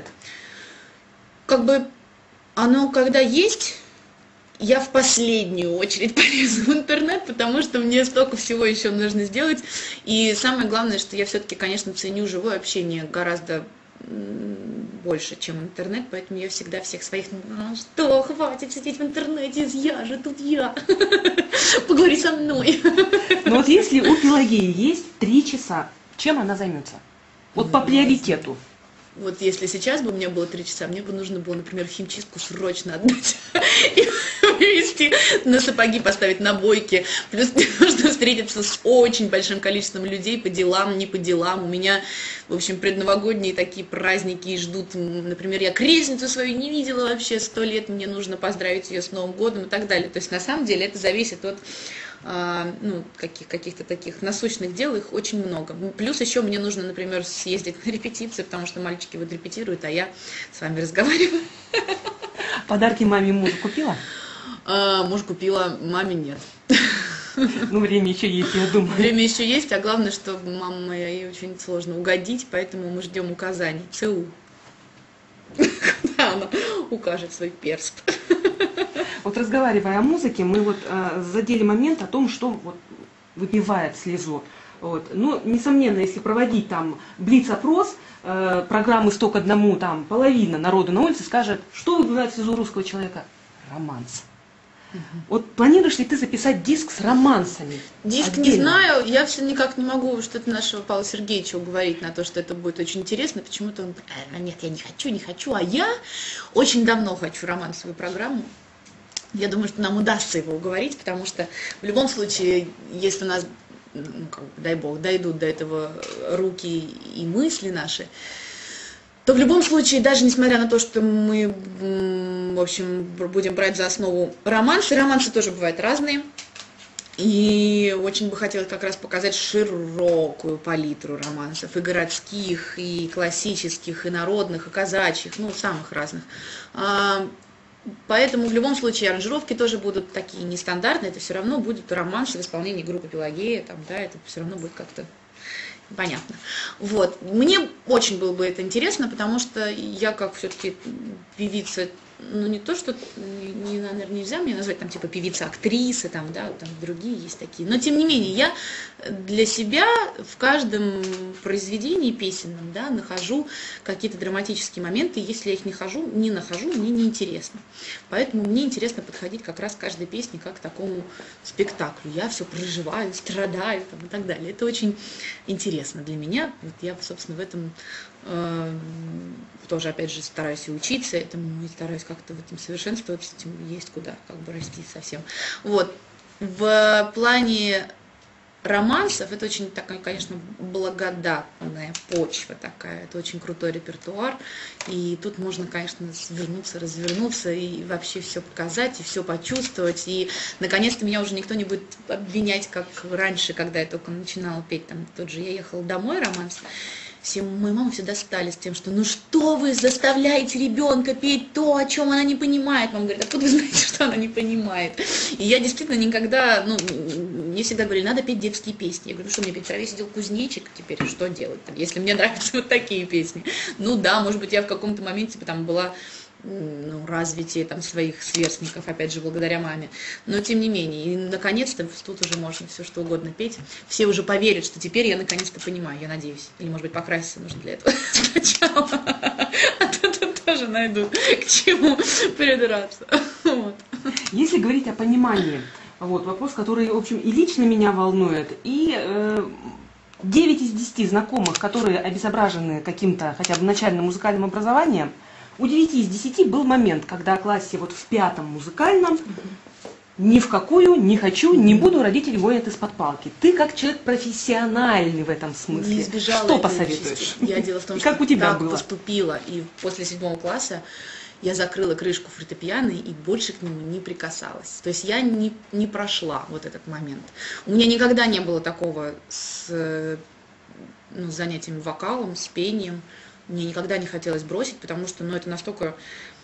Как бы оно, когда есть, я в последнюю очередь полезу в интернет, потому что мне столько всего еще нужно сделать. И самое главное, что я все-таки, конечно, ценю живое общение гораздо больше, чем интернет, поэтому я всегда всех своих, ну что, хватит сидеть в интернете, я же тут я, поговори со мной. Но вот если у Пелагеи есть три часа, чем она займется? Вот по приоритету. вот если сейчас бы у меня было три часа, мне бы нужно было, например, в химчистку срочно отдать и привезти на сапоги, поставить на бойки. Плюс мне нужно встретиться с очень большим количеством людей по делам, не по делам. У меня, в общем, предновогодние такие праздники ждут. Например, я крестницу свою не видела вообще сто лет, мне нужно поздравить ее с Новым годом и так далее. То есть на самом деле это зависит от ну, каких, каких-то таких насущных дел, их очень много. Плюс еще мне нужно, например, съездить на репетиции, потому что мальчики вот репетируют, а я с вами разговариваю. Подарки маме и мужу купила? А, муж купила, маме нет. Ну, время еще есть, я думаю. Время еще есть, а главное, что мама моя, ей очень сложно угодить, поэтому мы ждем указаний. ЦУ. Когда она укажет свой перст. Вот разговаривая о музыке, мы вот э, задели момент о том, что вот выбивает слезу. Вот. Ну, несомненно, если проводить там блиц-опрос, э, программы «сто к одному», там половина народу на улице скажет, что выбивает слезу русского человека? Романс. Угу. Вот планируешь ли ты записать диск с романсами? Диск отдельно? Не знаю, я все никак не могу что-то нашего Павла Сергеевича уговорить на то, что это будет очень интересно. Почему-то он, а, нет, я не хочу, не хочу, а я очень давно хочу романсовую программу. Я думаю, что нам удастся его уговорить, потому что в любом случае, если у нас, ну, как бы, дай бог, дойдут до этого руки и мысли наши, то в любом случае, даже несмотря на то, что мы, в общем, будем брать за основу романсы, романсы тоже бывают разные, и очень бы хотелось как раз показать широкую палитру романсов, и городских, и классических, и народных, и казачьих, ну, самых разных. Поэтому в любом случае аранжировки тоже будут такие нестандартные, это все равно будет романсы в исполнении группы Пелагея, там, да, это все равно будет как-то понятно. Вот. Мне очень было бы это интересно, потому что я как все-таки певица, ну не то, что, не, наверное, нельзя мне назвать там типа певица-актриса, там, да, там другие есть такие, но тем не менее я для себя в каждом произведении песенном, да, нахожу какие-то драматические моменты, если я их не хожу, не нахожу, мне неинтересно. Поэтому мне интересно подходить как раз к каждой песне как к такому спектаклю. Я все проживаю, страдаю там, и так далее. Это очень интересно для меня. Вот я, собственно, в этом э, тоже, опять же, стараюсь и учиться этому, и стараюсь как-то в этом совершенствоваться, этим есть куда как бы расти совсем. Вот. В плане романсов это очень такая, конечно, благодатная почва такая, это очень крутой репертуар, и тут можно, конечно, свернуться, развернуться и вообще все показать, и все почувствовать, и наконец-то меня уже никто не будет обвинять, как раньше, когда я только начинала петь, там, тот же «Я ехала домой» романс. Все мои мамы всегда стали с тем, что ну что вы заставляете ребенка петь то, о чем она не понимает. Мама говорит, откуда вы знаете, что она не понимает? И я действительно никогда, ну, мне всегда говорили, надо петь детские песни. Я говорю, ну что, мне петь в траве сидел кузнечик, теперь что делать, если мне нравятся вот такие песни? Ну да, может быть, я в каком-то моменте там была, ну, развитие там своих сверстников, опять же, благодаря маме. Но тем не менее, и наконец-то тут уже можно все что угодно петь. Все уже поверят, что теперь я наконец-то понимаю, я надеюсь. Или, может быть, покраситься нужно для этого сначала. А то тут тоже найду к чему придраться. Вот. Если говорить о понимании, вот, вопрос, который, в общем, и лично меня волнует, и э, девять из десяти знакомых, которые обезображены каким-то хотя бы начальным музыкальным образованием, у девяти из десяти был момент, когда в классе вот в пятом музыкальном ни в какую не хочу, не буду, родители гонят из-под палки. Ты как человек профессиональный в этом смысле. Не избежала что этой посоветуешь? Я дело в том, и что как у тебя так было? Поступила, и после седьмого класса я закрыла крышку фортепиано и больше к нему не прикасалась. То есть я не, не прошла вот этот момент. У меня никогда не было такого с, ну, с занятиями вокалом, с пением. Мне никогда не хотелось бросить, потому что, ну, это настолько...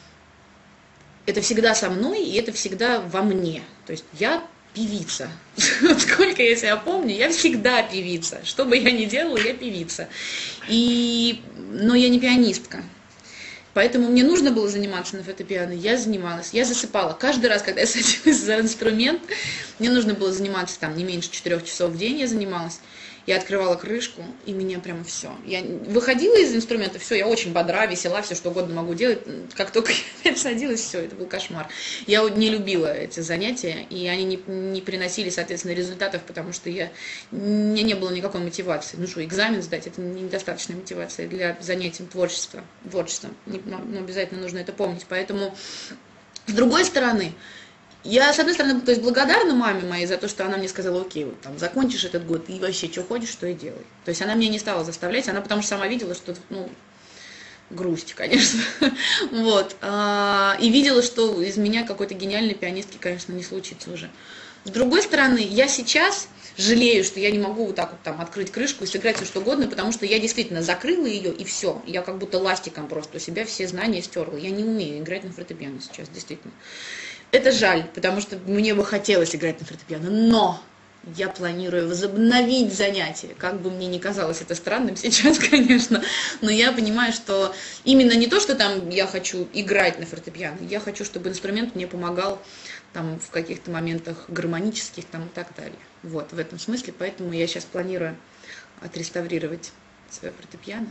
Это всегда со мной, и это всегда во мне. То есть я певица. Сколько я себя помню, я всегда певица. Что бы я ни делала, я певица. И... Но я не пианистка. Поэтому мне нужно было заниматься на фортепиано, я занималась, я засыпала. Каждый раз, когда я садилась за инструмент, мне нужно было заниматься там не меньше четырех часов в день, я занималась. Я открывала крышку, и меня прямо все. Я выходила из инструмента, все, я очень бодра, весела, все что угодно могу делать. Как только я садилась, все, это был кошмар. Я не любила эти занятия, и они не, не приносили, соответственно, результатов, потому что я, у меня не было никакой мотивации. Ну что, экзамен сдать, это недостаточная мотивация для занятий творчества, творчеством. Но обязательно нужно это помнить. Поэтому, с другой стороны, я, с одной стороны, то есть благодарна маме моей за то, что она мне сказала: окей, вот там закончишь этот год и вообще что хочешь, что и делай. То есть она меня не стала заставлять, она потому что сама видела, что, ну, грусть, конечно. Вот. И видела, что из меня какой-то гениальной пианистки, конечно, не случится уже. С другой стороны, я сейчас жалею, что я не могу вот так вот там открыть крышку и сыграть все что угодно, потому что я действительно закрыла ее, и все. Я как будто ластиком просто у себя все знания стерла. Я не умею играть на фортепиано сейчас, действительно. Это жаль, потому что мне бы хотелось играть на фортепиано, но я планирую возобновить занятия. Как бы мне ни казалось это странным сейчас, конечно, но я понимаю, что именно не то, что там я хочу играть на фортепиано, я хочу, чтобы инструмент мне помогал там в каких-то моментах гармонических там и так далее. Вот, в этом смысле, поэтому я сейчас планирую отреставрировать свое фортепиано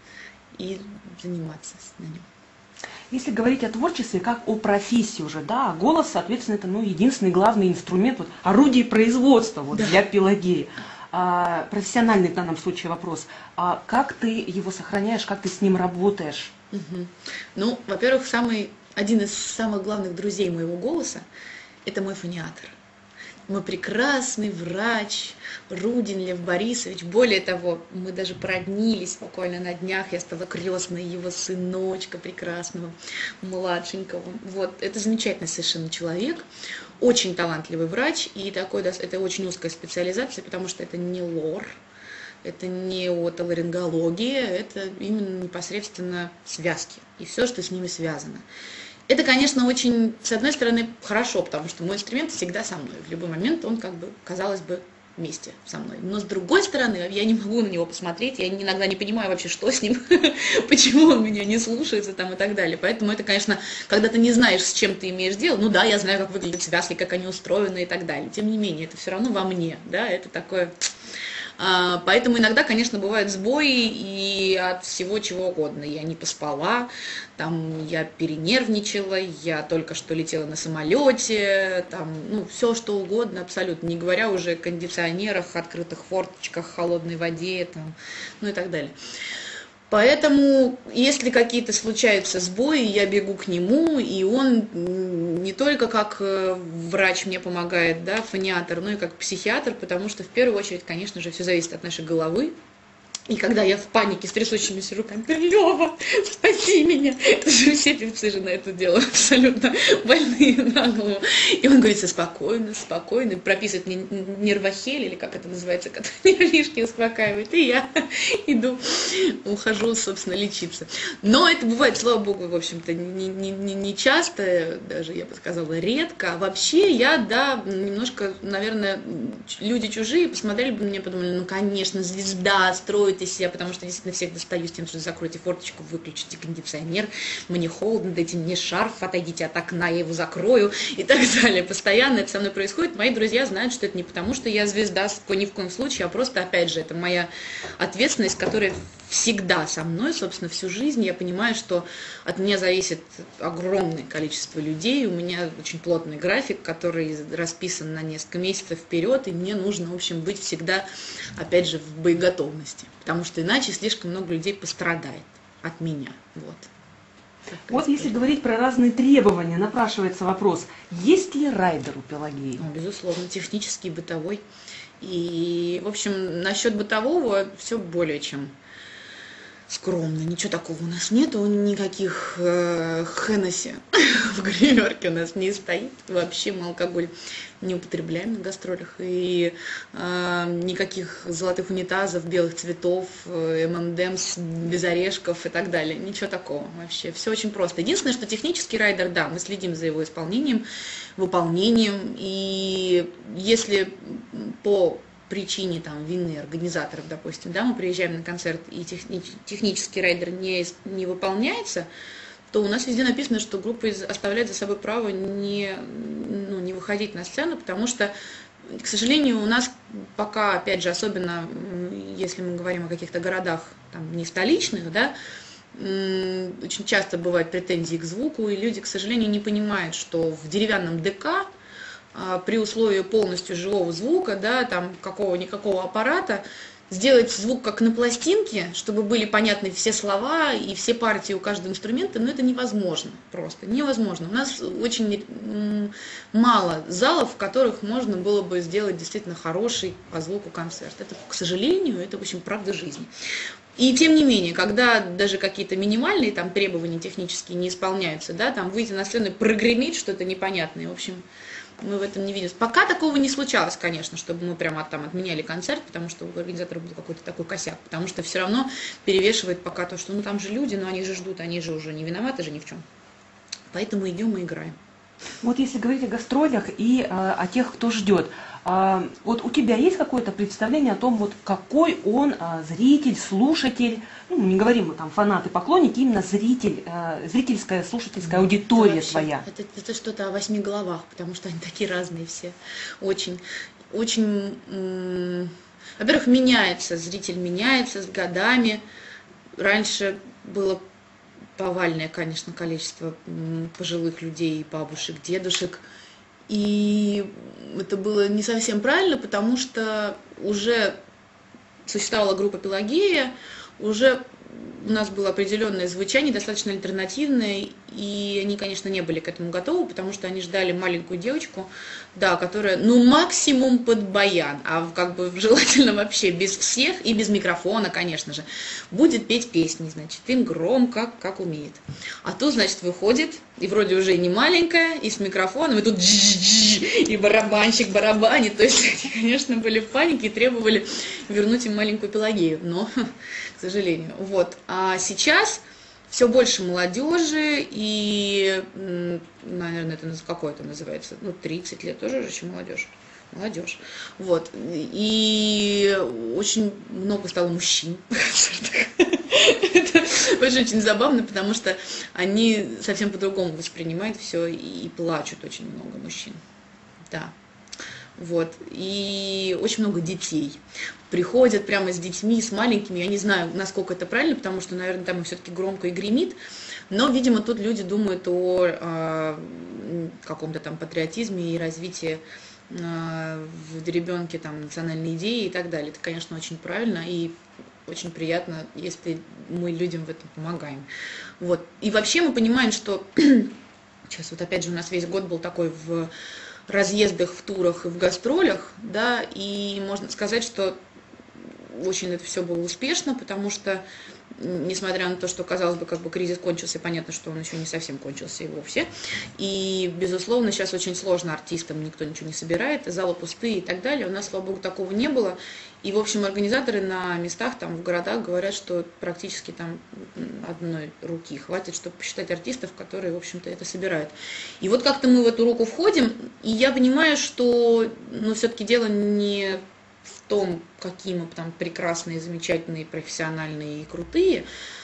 и заниматься на нем. Если говорить о творчестве как о профессии уже, да, голос, соответственно, это, ну, единственный главный инструмент, вот, орудие производства вот, да. для Пелагеи. А, профессиональный в данном случае вопрос. А как ты его сохраняешь, как ты с ним работаешь? Угу. Ну, во-первых, самый, один из самых главных друзей моего голоса – это мой фониатор. Мой прекрасный врач Рудин Лев Борисович. Более того, мы даже породнились буквально на днях. Я стала крестной его сыночка прекрасного, младшенького. Вот, это замечательный совершенно человек, очень талантливый врач. И такой, это очень узкая специализация, потому что это не лор, это не отоларингология, это именно непосредственно связки и все, что с ними связано. Это, конечно, очень, с одной стороны, хорошо, потому что мой инструмент всегда со мной. В любой момент он, как бы, казалось бы, вместе со мной. Но с другой стороны, я не могу на него посмотреть, я иногда не понимаю вообще, что с ним, почему он меня не слушается там и так далее. Поэтому это, конечно, когда ты не знаешь, с чем ты имеешь дело, ну да, я знаю, как выглядят связки, как они устроены и так далее. Тем не менее, это все равно во мне, да, это такое... Поэтому иногда, конечно, бывают сбои и от всего чего угодно. Я не поспала, там, я перенервничала, я только что летела на самолете, там, ну, все что угодно абсолютно, не говоря уже о кондиционерах, открытых форточках, холодной воде, там, ну и так далее. Поэтому, если какие-то случаются сбои, я бегу к нему, и он не только как врач мне помогает, да, фониатор, но и как психиатр, потому что в первую очередь, конечно же, все зависит от нашей головы. И когда я в панике с трясущимися руками говорю: Лёва, спаси меня. Это же все певцы же на это делают, абсолютно больные на голову. И он говорит: спокойно, спокойно, прописывает мне нервохель, или как это называется, когда нервишки успокаивает. И я иду, ухожу, собственно, лечиться. Но это бывает, слава богу, в общем-то, не, не, не, не часто, даже, я бы сказала, редко. А вообще я, да, немножко, наверное, люди чужие посмотрели бы на меня, подумали: ну, конечно, звезда, строит из себя, потому что действительно всех достаю с тем, что закройте форточку, выключите кондиционер, мне холодно, дайте мне шарф, отойдите от окна, я его закрою и так далее. Постоянно это со мной происходит. Мои друзья знают, что это не потому, что я звезда ни в коем случае, а просто, опять же, это моя ответственность, которая всегда со мной, собственно, всю жизнь. Я понимаю, что от меня зависит огромное количество людей, у меня очень плотный график, который расписан на несколько месяцев вперед, и мне нужно, в общем, быть всегда, опять же, в боеготовности, потому что иначе слишком много людей пострадает от меня. Вот. Вот если говорить про разные требования, напрашивается вопрос: есть ли райдер у Пелагеи? Ну, безусловно, технический, бытовой. И, в общем, насчет бытового все более чем скромно. Ничего такого у нас нету, никаких э, Хеннесси в гримерке у нас не стоит. Вообще мы алкоголь не употребляем на гастролях. И э, никаких золотых унитазов, белых цветов, эм энд эмс без орешков и так далее. Ничего такого вообще. Все очень просто. Единственное, что технический райдер, да, мы следим за его исполнением, выполнением. И если по причине там, вины организаторов, допустим, да, мы приезжаем на концерт и техни- технический райдер не, не выполняется, то у нас везде написано, что группа оставляет за собой право не, ну, не выходить на сцену, потому что к сожалению, у нас пока, опять же, особенно если мы говорим о каких-то городах, там, не столичных, да, очень часто бывают претензии к звуку, и люди, к сожалению, не понимают, что в деревянном ДК при условии полностью живого звука, да, там какого-никакого аппарата, сделать звук как на пластинке, чтобы были понятны все слова и все партии у каждого инструмента, но это невозможно просто, невозможно. У нас очень мало залов, в которых можно было бы сделать действительно хороший по звуку концерт. Это, к сожалению, это, в общем, правда жизни. И тем не менее, когда даже какие-то минимальные там требования технические не исполняются, да, там выйти на сцену и прогреметь что-то непонятное, в общем, мы в этом не видим. Пока такого не случалось, конечно, чтобы мы прямо там отменяли концерт, потому что у организатора был какой-то такой косяк, потому что все равно перевешивает пока то, что ну там же люди, но они же ждут, они же уже не виноваты же ни в чем. Поэтому идем и играем. Вот если говорить о гастролях и а, о тех, кто ждет, а, вот у тебя есть какое-то представление о том, вот какой он а, зритель, слушатель, ну, не говорим мы там фанаты, поклонники, именно зритель, а, зрительская, слушательская аудитория вообще, твоя? Это, это что-то о восьми головах, потому что они такие разные все. Очень, очень, м- во-первых, меняется, зритель меняется с годами. Раньше было повальное, конечно, количество пожилых людей, бабушек, дедушек. И это было не совсем правильно, потому что уже существовала группа Пелагея, уже у нас было определенное звучание, достаточно альтернативное, и они, конечно, не были к этому готовы, потому что они ждали маленькую девочку, да, которая, ну, максимум под баян, а как бы желательно вообще без всех и без микрофона, конечно же, будет петь песни, значит, им громко, как умеет. А тут, значит, выходит, и вроде уже и не маленькая, и с микрофоном, и тут и барабанщик барабанит, то есть они, конечно, были в панике и требовали вернуть им маленькую Пелагею, но, к сожалению, вот. А сейчас все больше молодежи, и, наверное, это какое это называется, ну, тридцать лет тоже еще молодежь. Молодежь. Вот. И очень много стало мужчин в концертах. Это очень-очень забавно, потому что они совсем по-другому воспринимают все и плачут очень много мужчин. Да. Вот. И очень много детей. Приходят прямо с детьми, с маленькими. Я не знаю, насколько это правильно, потому что, наверное, там все-таки громко и гремит. Но, видимо, тут люди думают о, о каком-то там патриотизме и развитии э, в ребенке там национальной идеи и так далее. Это, конечно, очень правильно и очень приятно, если мы людям в этом помогаем. Вот. И вообще мы понимаем, что сейчас вот опять же у нас весь год был такой в разъездах, в турах и в гастролях, да, и можно сказать, что очень это все было успешно, потому что, несмотря на то, что, казалось бы, как бы кризис кончился, понятно, что он еще не совсем кончился и вовсе. И, безусловно, сейчас очень сложно артистам, никто ничего не собирает, залы пустые и так далее. У нас, слава богу, такого не было. И, в общем, организаторы на местах, там, в городах говорят, что практически там одной руки хватит, чтобы посчитать артистов, которые, в общем-то, это собирают. И вот как-то мы в эту руку входим, и я понимаю, что, ну, все-таки дело не в том, какие мы там прекрасные, замечательные, профессиональные и крутые,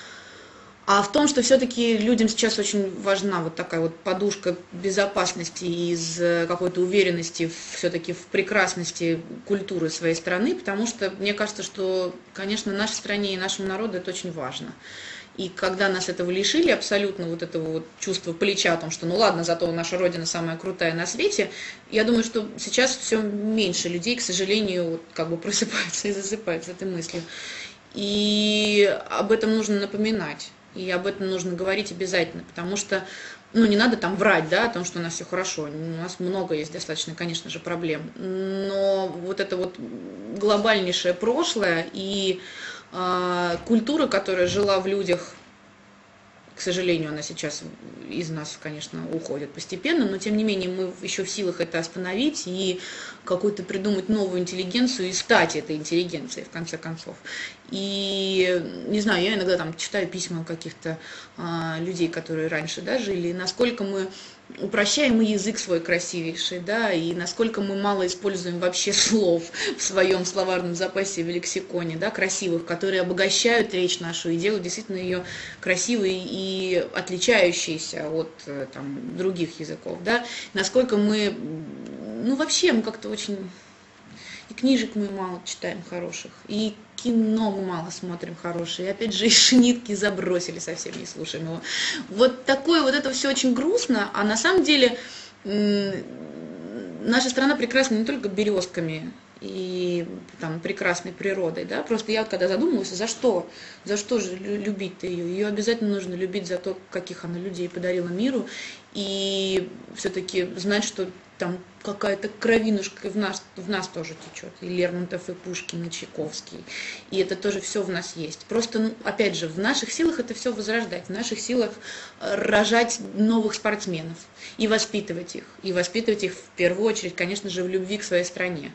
а в том, что все-таки людям сейчас очень важна вот такая вот подушка безопасности из какой-то уверенности все-таки в прекрасности культуры своей страны, потому что мне кажется, что, конечно, нашей стране и нашему народу это очень важно. И когда нас этого лишили, абсолютно вот этого вот чувства плеча о том, что ну ладно, зато наша Родина самая крутая на свете, я думаю, что сейчас все меньше людей, к сожалению, вот как бы просыпаются и засыпают с этой мыслью. И об этом нужно напоминать, и об этом нужно говорить обязательно, потому что, ну, не надо там врать, да, о том, что у нас все хорошо, у нас много есть достаточно, конечно же, проблем, но вот это вот глобальнейшее прошлое и культура, которая жила в людях, к сожалению, она сейчас из нас, конечно, уходит постепенно, но тем не менее мы еще в силах это остановить и какую-то придумать новую интеллигенцию и стать этой интеллигенцией, в конце концов. И, не знаю, я иногда там читаю письма каких-то а, людей, которые раньше, да, жили, и насколько мы упрощаем и язык свой красивейший, да, и насколько мы мало используем вообще слов в своем словарном запасе, в лексиконе, да, красивых, которые обогащают речь нашу и делают действительно ее красивой и отличающейся от там, других языков, да, насколько мы, ну, вообще мы как-то очень И книжек мы мало читаем хороших, и кино мы мало смотрим хорошее. И опять же, и шинитки забросили, совсем не слушаем его. Вот такое вот это все очень грустно, а на самом деле наша страна прекрасна не только березками и там прекрасной природой, да, просто я вот когда задумалась, за что, за что же любить-то ее, ее обязательно нужно любить за то, каких она людей подарила миру, и все-таки знать, что там какая-то кровинушка в нас, в нас тоже течет, и Лермонтов, и Пушкин, и Чайковский, и это тоже все в нас есть. Просто, ну, опять же, в наших силах это все возрождать, в наших силах рожать новых спортсменов и воспитывать их, и воспитывать их в первую очередь, конечно же, в любви к своей стране.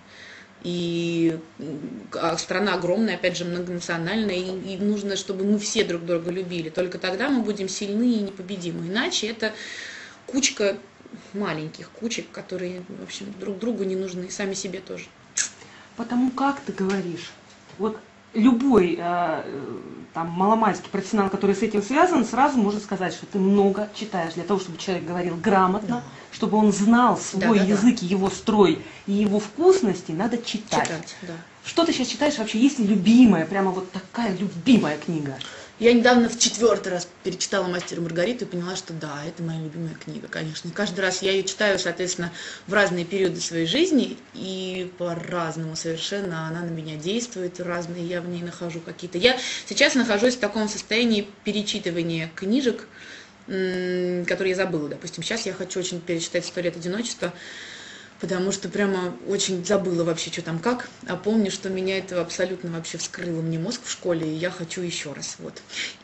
И страна огромная, опять же, многонациональная, и, и нужно, чтобы мы все друг друга любили. Только тогда мы будем сильны и непобедимы. Иначе это кучка маленьких кучек, которые, в общем, друг другу не нужны, и сами себе тоже. Потому как ты говоришь, вот любой э, там маломальский профессионал, который с этим связан, сразу может сказать, что ты много читаешь для того, чтобы человек говорил грамотно, да. Чтобы он знал свой да, да, язык, да. Его строй и его вкусности, надо читать. Читать, да. Что ты сейчас читаешь вообще? Есть ли любимая, прямо вот такая любимая книга? Я недавно в четвертый раз перечитала «Мастера и Маргариту» и поняла, что да, это моя любимая книга, конечно. И каждый раз я ее читаю, соответственно, в разные периоды своей жизни, и по-разному совершенно она на меня действует, разные я в ней нахожу какие-то. Я сейчас нахожусь в таком состоянии перечитывания книжек, которые я забыла. Допустим, сейчас я хочу очень перечитать «Сто лет одиночества», потому что прямо очень забыла вообще, что там как, а помню, что меня это абсолютно вообще вскрыло мне мозг в школе, и я хочу еще раз, вот.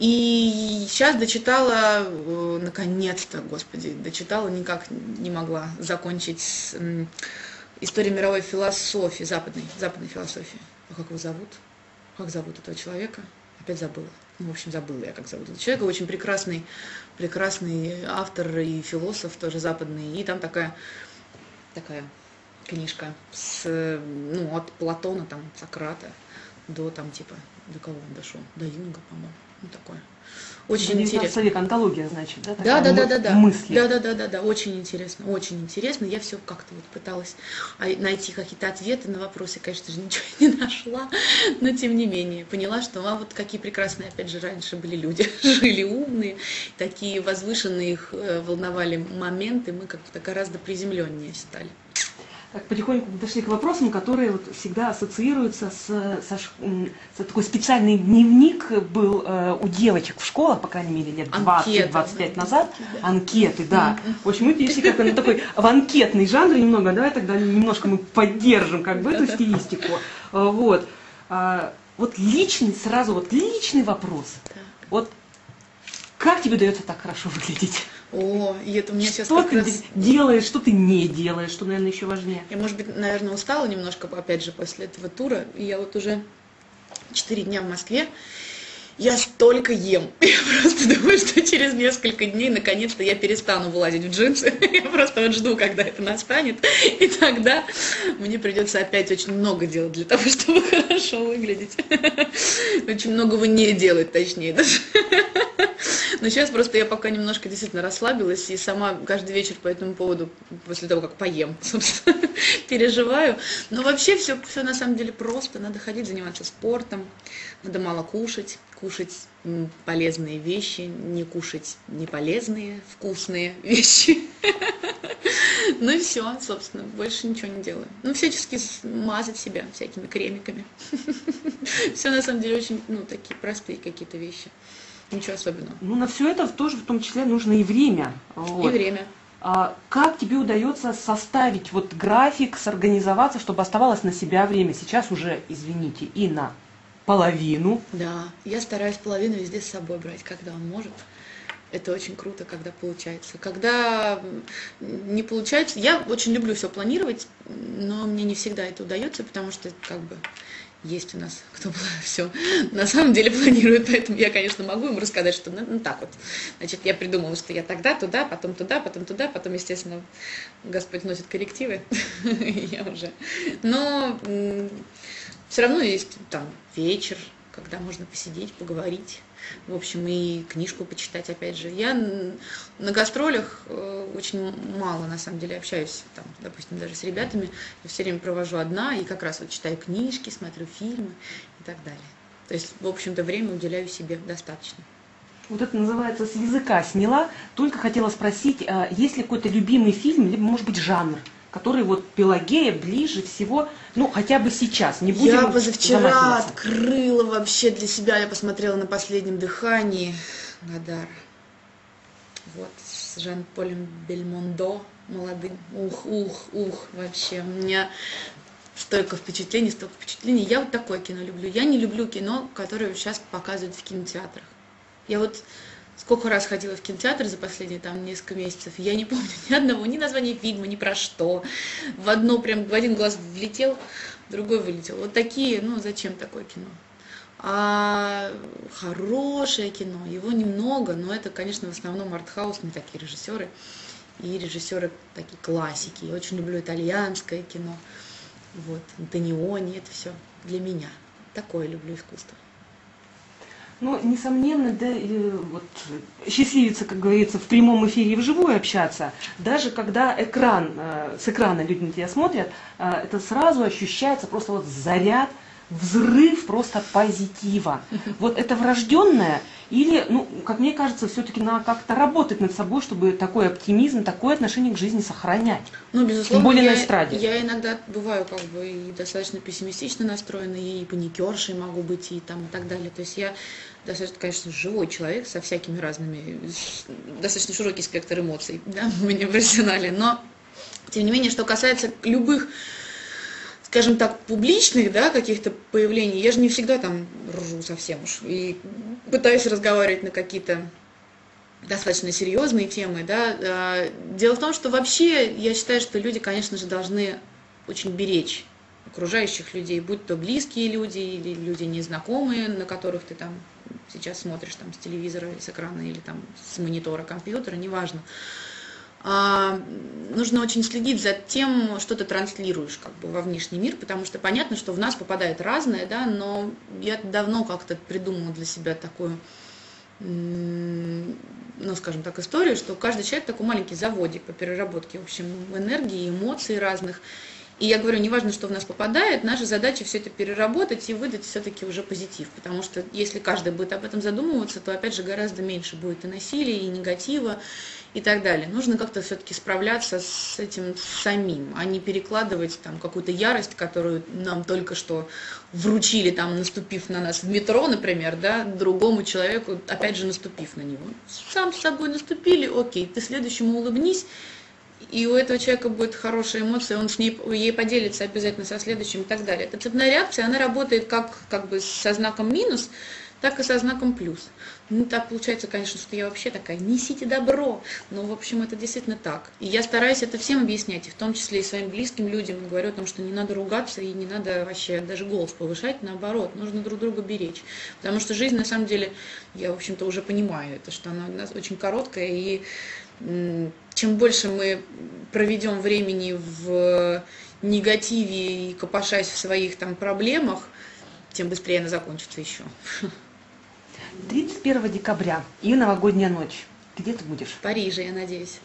И сейчас дочитала, наконец-то, господи, дочитала, никак не могла закончить «Историю мировой философии», западной, западной философии. А как его зовут? Как зовут этого человека? Опять забыла. Ну, в общем, забыла я, как зовут этого человека. Очень прекрасный, прекрасный автор и философ, тоже западный, и там такая... такая книжка с, ну, от Платона, там, Сократа до, там, типа, до кого он дошел? До Юнга, по-моему. Ну, такое. Очень интересно. Век, антология, значит, да? Да, да, да, да, да. Мысли. Да, да, да, да, да. Очень интересно, очень интересно. Я все как-то вот пыталась найти какие-то ответы на вопросы, конечно же, ничего не нашла, но тем не менее поняла, что а вот какие прекрасные, опять же, раньше были люди, жили умные, такие возвышенные, их волновали моменты, мы как-то гораздо приземленнее стали. Так, потихоньку подошли к вопросам, которые вот всегда ассоциируются с, со, с такой специальный дневник был э, у девочек в школах, по крайней мере, лет двадцать-двадцать пять назад. Да. Анкеты, да. В общем, мы перешли как-то на такой в анкетный жанр немного, давай тогда немножко мы поддержим как бы эту стилистику. Вот. А, вот личный, сразу вот личный вопрос. Вот как тебе удается так хорошо выглядеть? О, и это у меня сейчас что как ты раз... делаешь, что ты не делаешь, что, наверное, еще важнее. Я, может быть, наверное, устала немножко, опять же, после этого тура. И я вот уже четыре дня в Москве. Я столько ем. Я просто думаю, что через несколько дней, наконец-то, я перестану вылазить в джинсы. Я просто вот жду, когда это настанет. И тогда мне придется опять очень много делать для того, чтобы хорошо выглядеть. Очень многого не делать, точнее даже. Но сейчас просто я пока немножко действительно расслабилась и сама каждый вечер по этому поводу, после того, как поем, собственно, переживаю. Но вообще все, все на самом деле просто. Надо ходить, заниматься спортом, надо мало кушать, кушать полезные вещи, не кушать неполезные, вкусные вещи. Ну и все, собственно, больше ничего не делаю. Ну, всячески мазать себя всякими кремиками. Все на самом деле очень, ну, такие простые какие-то вещи. Ничего особенного. Ну, на все это тоже в том числе нужно и время. Вот. И время. А как тебе удается составить вот график, сорганизоваться, чтобы оставалось на себя время? Сейчас уже, извините, и на половину. Да, я стараюсь половину везде с собой брать, когда он может. Это очень круто, когда получается. Когда не получается, я очень люблю все планировать, но мне не всегда это удается, потому что как бы есть у нас, кто все на самом деле планирует, поэтому я, конечно, могу им рассказать, что ну, ну так вот. Значит, я придумала, что я тогда туда, потом туда, потом туда, потом, естественно, Господь носит коррективы, я уже. Но все равно есть там вечер, когда можно посидеть, поговорить, в общем, и книжку почитать, опять же. Я на гастролях очень мало, на самом деле, общаюсь, там, допустим, даже с ребятами. Я все время провожу одна, и как раз вот читаю книжки, смотрю фильмы и так далее. То есть, в общем-то, время уделяю себе достаточно. Вот это называется «С языка сняла». Только хотела спросить, есть ли какой-то любимый фильм, либо, может быть, жанр, который вот Пелагея ближе всего, ну, хотя бы сейчас, не будем Я позавчера открыла вообще для себя, я посмотрела «На последнем дыхании» Гадара. Вот, с Жан-Полем Бельмондо, молодым. Ух, ух, ух, вообще. У меня столько впечатлений, столько впечатлений. Я вот такое кино люблю. Я не люблю кино, которое сейчас показывают в кинотеатрах. Я вот сколько раз ходила в кинотеатр за последние там несколько месяцев, я не помню ни одного, ни названия фильма, ни про что. В одно прям, в один глаз влетел, в другой вылетел. Вот такие, ну зачем такое кино? А хорошее кино, его немного, но это, конечно, в основном артхаусные такие режиссеры. И режиссеры такие классики. Я очень люблю итальянское кино. Вот, Антониони, это все для меня. Такое люблю искусство. Ну, несомненно, да, вот, счастливиться, как говорится, в прямом эфире и вживую общаться, даже когда экран, с экрана люди на тебя смотрят, это сразу ощущается просто вот заряд, взрыв просто позитива. Вот это врожденное или, ну, как мне кажется, все-таки надо как-то работать над собой, чтобы такой оптимизм, такое отношение к жизни сохранять. Ну, безусловно, тем более я, на эстраде. Я иногда бываю как бы и достаточно пессимистично настроена, и паникершей могу быть, и там и так далее. То есть я достаточно, конечно, живой человек со всякими разными, достаточно широкий спектр эмоций, да, у меня в арсенале. Но, тем не менее, что касается любых, скажем так, публичных, да, каких-то появлений, я же не всегда там ржу совсем уж и пытаюсь разговаривать на какие-то достаточно серьезные темы, да. Дело в том, что вообще я считаю, что люди, конечно же, должны очень беречь окружающих людей, будь то близкие люди или люди незнакомые, на которых ты там сейчас смотришь там с телевизора или с экрана или там с монитора компьютера, неважно. А, нужно очень следить за тем, что ты транслируешь как бы во внешний мир, потому что понятно, что в нас попадает разное, да, но я давно как-то придумала для себя такую, ну, скажем так, историю, что каждый человек такой маленький заводик по переработке, в общем, энергии, эмоций разных. И я говорю, неважно, что в нас попадает, наша задача все это переработать и выдать все-таки уже позитив. Потому что если каждый будет об этом задумываться, то опять же гораздо меньше будет и насилия, и негатива, и так далее. Нужно как-то все-таки справляться с этим самим, а не перекладывать там какую-то ярость, которую нам только что вручили, там, наступив на нас в метро, например, да, другому человеку, опять же, наступив на него. Сам с собой наступили, окей, ты следующему улыбнись, и у этого человека будет хорошая эмоция, он с ней, ей поделится обязательно со следующим и так далее. Эта цепная реакция, она работает как, как бы со знаком минус, так и со знаком плюс. Ну, так получается, конечно, что я вообще такая, несите добро. Но, в общем, это действительно так. И я стараюсь это всем объяснять, и в том числе и своим близким людям. И говорю о том, что не надо ругаться, и не надо вообще даже голос повышать, наоборот, нужно друг друга беречь. Потому что жизнь, на самом деле, я, в общем-то, уже понимаю это, что она у нас очень короткая, и чем больше мы проведем времени в негативе и копошась в своих там проблемах, тем быстрее она закончится еще. тридцать первого декабря и новогодняя ночь. Где ты будешь? В Париже, я надеюсь.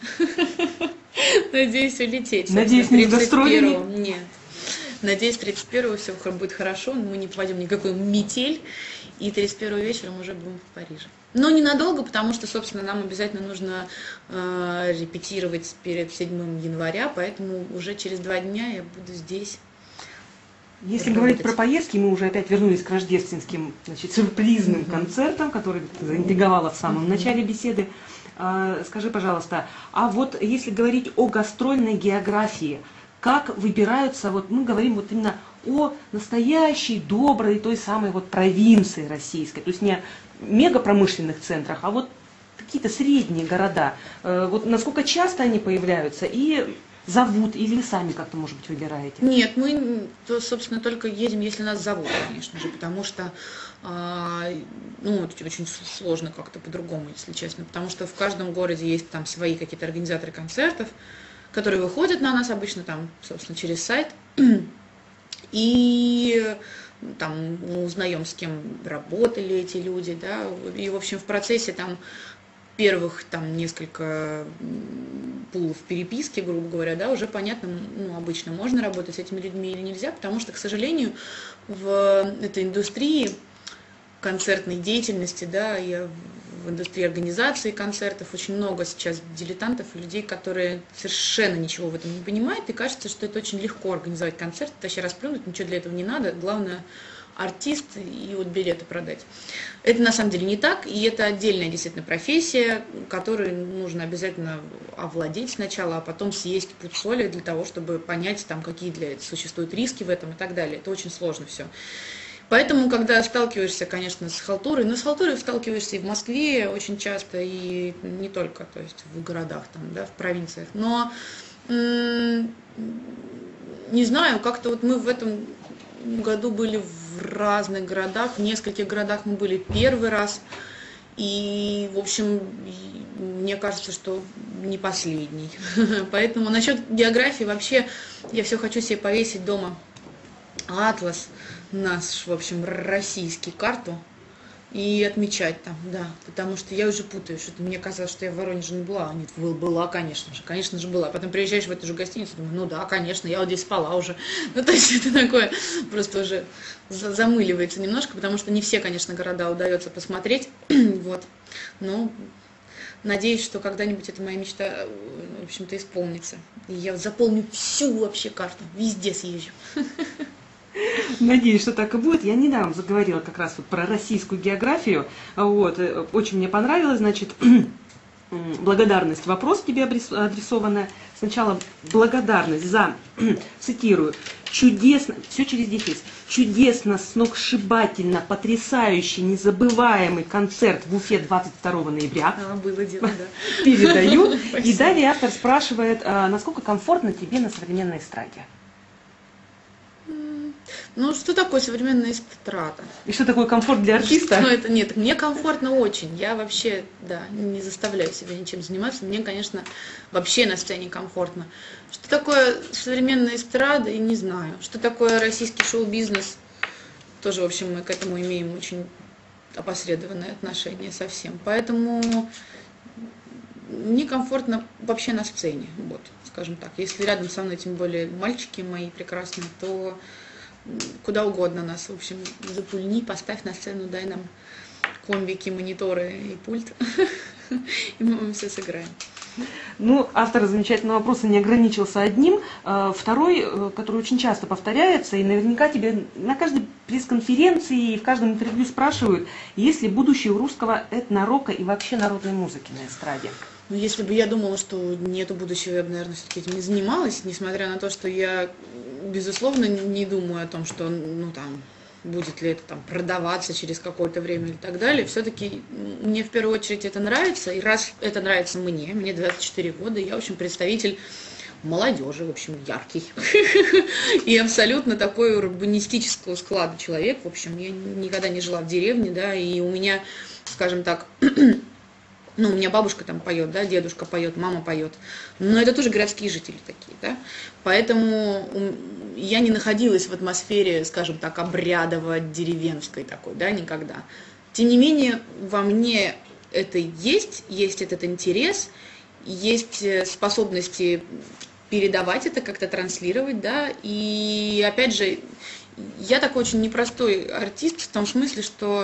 Надеюсь улететь. Надеюсь, не с гастролями? Нет. Надеюсь, тридцать первого все будет хорошо, мы не попадем в никакую метель, и тридцать первого вечером уже будем в Париже. Но ненадолго, потому что, собственно, нам обязательно нужно э, репетировать перед седьмым января, поэтому уже через два дня я буду здесь. Если говорить про поездки, мы уже опять вернулись к рождественским, значит, сюрпризным mm-hmm. концертам, которые ты заинтриговала в самом mm-hmm. начале беседы. А, скажи, пожалуйста, а вот если говорить о гастрольной географии, как выбираются, вот мы говорим вот именно о настоящей, доброй, той самой вот провинции российской, то есть не мегапромышленных центрах, а вот какие-то средние города. Вот насколько часто они появляются и зовут, или вы сами как-то, может быть, выбираете? Нет, мы, то, собственно, только едем, если нас зовут, конечно же, потому что, ну, очень сложно как-то по-другому, если честно, потому что в каждом городе есть там свои какие-то организаторы концертов, которые выходят на нас обычно там, собственно, через сайт. И там мы узнаем, с кем работали эти люди, да, и, в общем, в процессе там первых там несколько пулов переписки, грубо говоря, да, уже понятно, ну, обычно можно работать с этими людьми или нельзя, потому что, к сожалению, в этой индустрии концертной деятельности, да, я в индустрии организации концертов очень много сейчас дилетантов, людей, которые совершенно ничего в этом не понимают, и кажется, что это очень легко организовать концерт, вообще расплюнуть, ничего для этого не надо, главное артист и вот билеты продать. Это на самом деле не так, и это отдельная действительно профессия, которой нужно обязательно овладеть сначала, а потом съесть пуд соли для того, чтобы понять, там, какие для этого существуют риски в этом и так далее. Это очень сложно все. Поэтому, когда сталкиваешься, конечно, с халтурой, но с халтурой сталкиваешься и в Москве очень часто, и не только, то есть в городах, там, да, в провинциях. Но м- не знаю, как-то вот мы в этом году были в разных городах, в нескольких городах мы были первый раз, и, в общем, мне кажется, что не последний. Поэтому насчет географии вообще я все хочу себе повесить дома атлас, наш, в общем, российский, карту, и отмечать там, да, потому что я уже путаю, что-то мне казалось, что я в Воронеже не была, нет, была, конечно же, конечно же была, потом приезжаешь в эту же гостиницу, думаю, ну да, конечно, я вот здесь спала уже, ну то есть это такое, просто уже замыливается немножко, потому что не все, конечно, города удается посмотреть, вот, но надеюсь, что когда-нибудь эта моя мечта, в общем-то, исполнится, и я заполню всю вообще карту, везде съезжу. Надеюсь, что так и будет. Я недавно заговорила как раз вот про российскую географию. Вот. Очень мне понравилось, значит, благодарность. Вопрос тебе адресованная. Сначала благодарность за, цитирую, чудесно, все через дефис, чудесно, сногсшибательно, потрясающий, незабываемый концерт в Уфе двадцать второго ноября. А, было дело, да. Передаю. И далее автор спрашивает, насколько комфортно тебе на современной эстраде? Ну, что такое современная эстрада? И что такое комфорт для артиста? Ну, это нет, мне комфортно очень. Я вообще, да, не заставляю себя ничем заниматься. Мне, конечно, вообще на сцене комфортно. Что такое современная эстрада, я не знаю. Что такое российский шоу-бизнес, тоже, в общем, мы к этому имеем очень опосредованное отношение совсем. Поэтому мне комфортно вообще на сцене, вот, скажем так. Если рядом со мной, тем более, мальчики мои прекрасные, то куда угодно нас, в общем, запульни, поставь на сцену, дай нам комбики, мониторы и пульт, и мы все сыграем. Ну, автор замечательного вопроса не ограничился одним. Второй, который очень часто повторяется, и наверняка тебе на каждой пресс-конференции и в каждом интервью спрашивают, есть ли будущее у русского этно-рока и вообще народной музыки на эстраде? Ну, если бы я думала, что нету будущего, я бы, наверное, все-таки этим не занималась, несмотря на то, что я, безусловно, не думаю о том, что, ну, там, будет ли это там продаваться через какое-то время и так далее. Все-таки мне в первую очередь это нравится, и раз это нравится мне, мне двадцать четыре года, я, в общем, представитель молодежи, в общем, яркий, и абсолютно такой урбанистического склада человек, в общем, я никогда не жила в деревне, да, и у меня, скажем так, ну, у меня бабушка там поет, да, дедушка поет, мама поет, но это тоже городские жители такие, да, поэтому я не находилась в атмосфере, скажем так, обрядово-деревенской такой, да, никогда. Тем не менее, во мне это есть, есть этот интерес, есть способности передавать это, как-то транслировать, да, и опять же, я такой очень непростой артист в том смысле, что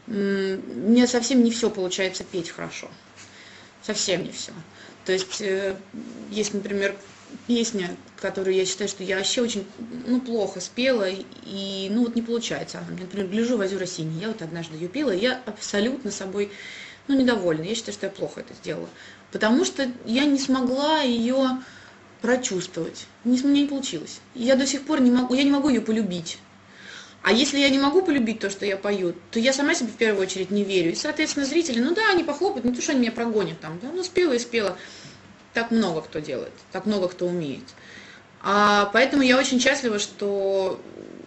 мне совсем не все получается петь хорошо. Совсем не все. То есть э, есть, например, песня, которую я считаю, что я вообще очень, ну, плохо спела, и, ну, вот не получается она. Например, «Гляжу в озера синие». Я вот однажды ее пела, и я абсолютно собой, ну, недовольна. Я считаю, что я плохо это сделала. Потому что я не смогла ее прочувствовать. Не, у меня не получилось. Я до сих пор не могу, я не могу ее полюбить. А если я не могу полюбить то, что я пою, то я сама себе в первую очередь не верю. И, соответственно, зрители, ну да, они похлопают, не то, что они меня прогонят там, да, ну спела и спела. Так много кто делает, так много кто умеет. А, поэтому я очень счастлива, что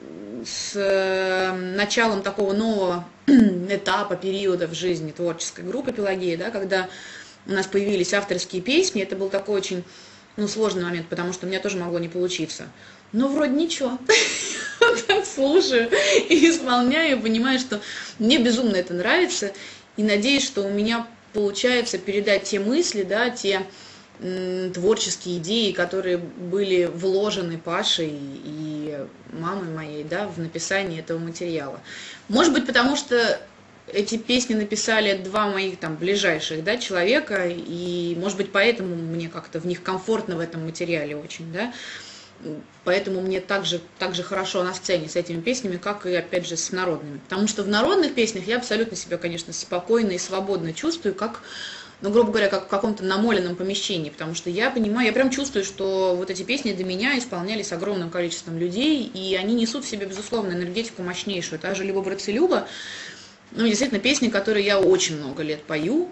с началом такого нового этапа, периода в жизни творческой группы «Пелагея», да, когда у нас появились авторские песни, это был такой очень, ну, сложный момент, потому что у меня тоже могло не получиться. Но вроде ничего. так слушаю и исполняю, понимаю, что мне безумно это нравится, и надеюсь, что у меня получается передать те мысли, да, те м, творческие идеи, которые были вложены Пашей и мамой моей, да, в написание этого материала. Может быть, потому что эти песни написали два моих там ближайших, да, человека, и, может быть, поэтому мне как-то в них комфортно в этом материале очень, да, поэтому мне также, также хорошо на сцене с этими песнями, как и, опять же, с народными. Потому что в народных песнях я абсолютно себя, конечно, спокойно и свободно чувствую, как, ну, грубо говоря, как в каком-то намоленном помещении, потому что я понимаю, я прям чувствую, что вот эти песни до меня исполнялись огромным количеством людей, и они несут в себе, безусловно, энергетику мощнейшую. Та же «Люба-братцы, Люба», ну, действительно, песни, которые я очень много лет пою,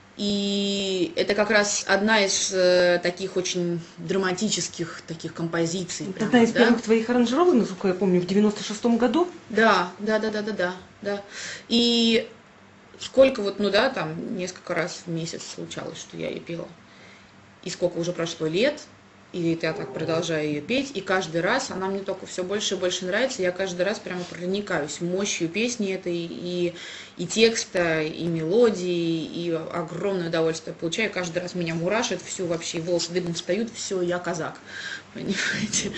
и это как раз одна из э, таких очень драматических таких композиций. Это прямо, одна из да? первых твоих аранжировок, насколько я помню, в девяносто шестом году. Да, да, да, да, да, да, да. И сколько вот, ну да, там несколько раз в месяц случалось, что я ее пела. И сколько уже прошло лет, и я так продолжаю ее петь, и каждый раз она мне только все больше и больше нравится, я каждый раз прямо проникаюсь мощью песни этой, и, и текста, и мелодии, и огромное удовольствие получаю, каждый раз меня мурашит, всю вообще, и волосы дыбом встают, все, я казак, понимаете?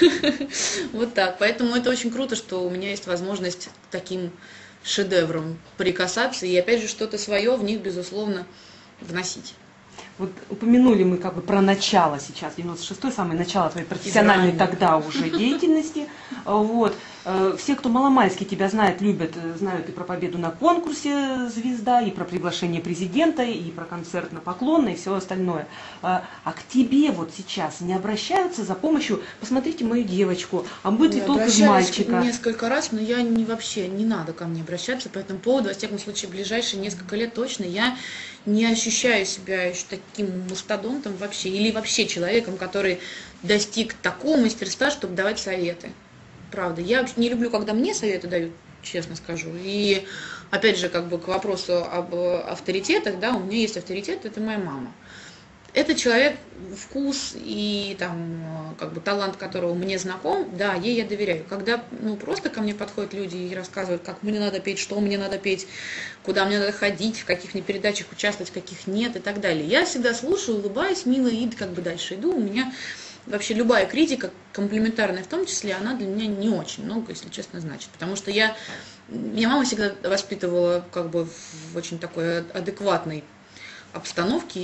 Вот так, поэтому это очень круто, что у меня есть возможность к таким шедеврам прикасаться, и опять же что-то свое в них, безусловно, вносить. Вот упомянули мы как бы про начало сейчас, девяносто шестой, самое начало твоей профессиональной Изранее. тогда уже деятельности. Вот. Все, кто маломальски тебя знает, любят, знают и про победу на конкурсе «Звезда», и про приглашение президента, и про концерт на Поклонной, и все остальное. А к тебе вот сейчас не обращаются за помощью? Посмотрите мою девочку, а будет ли Я толк из обращаюсь мальчика? несколько раз, но я не вообще, не надо ко мне обращаться по этому поводу. Во всяком случае, в ближайшие несколько лет точно я не ощущаю себя еще таким мастодонтом вообще, или вообще человеком, который достиг такого мастерства, чтобы давать советы. Правда. Я вообще не люблю, когда мне советы дают, честно скажу. И опять же, как бы к вопросу об авторитетах, да, у меня есть авторитет, это моя мама. Это человек, вкус и там, как бы, талант которого мне знаком, да, ей я доверяю. Когда ну, просто ко мне подходят люди и рассказывают, как мне надо петь, что мне надо петь, куда мне надо ходить, в каких мне передачах участвовать, в каких нет и так далее. Я всегда слушаю, улыбаюсь, мило и как бы дальше иду. У меня вообще любая критика, комплиментарная в том числе, она для меня не очень много, если честно, значит. Потому что я, меня мама всегда воспитывала как бы в очень такой адекватной обстановки,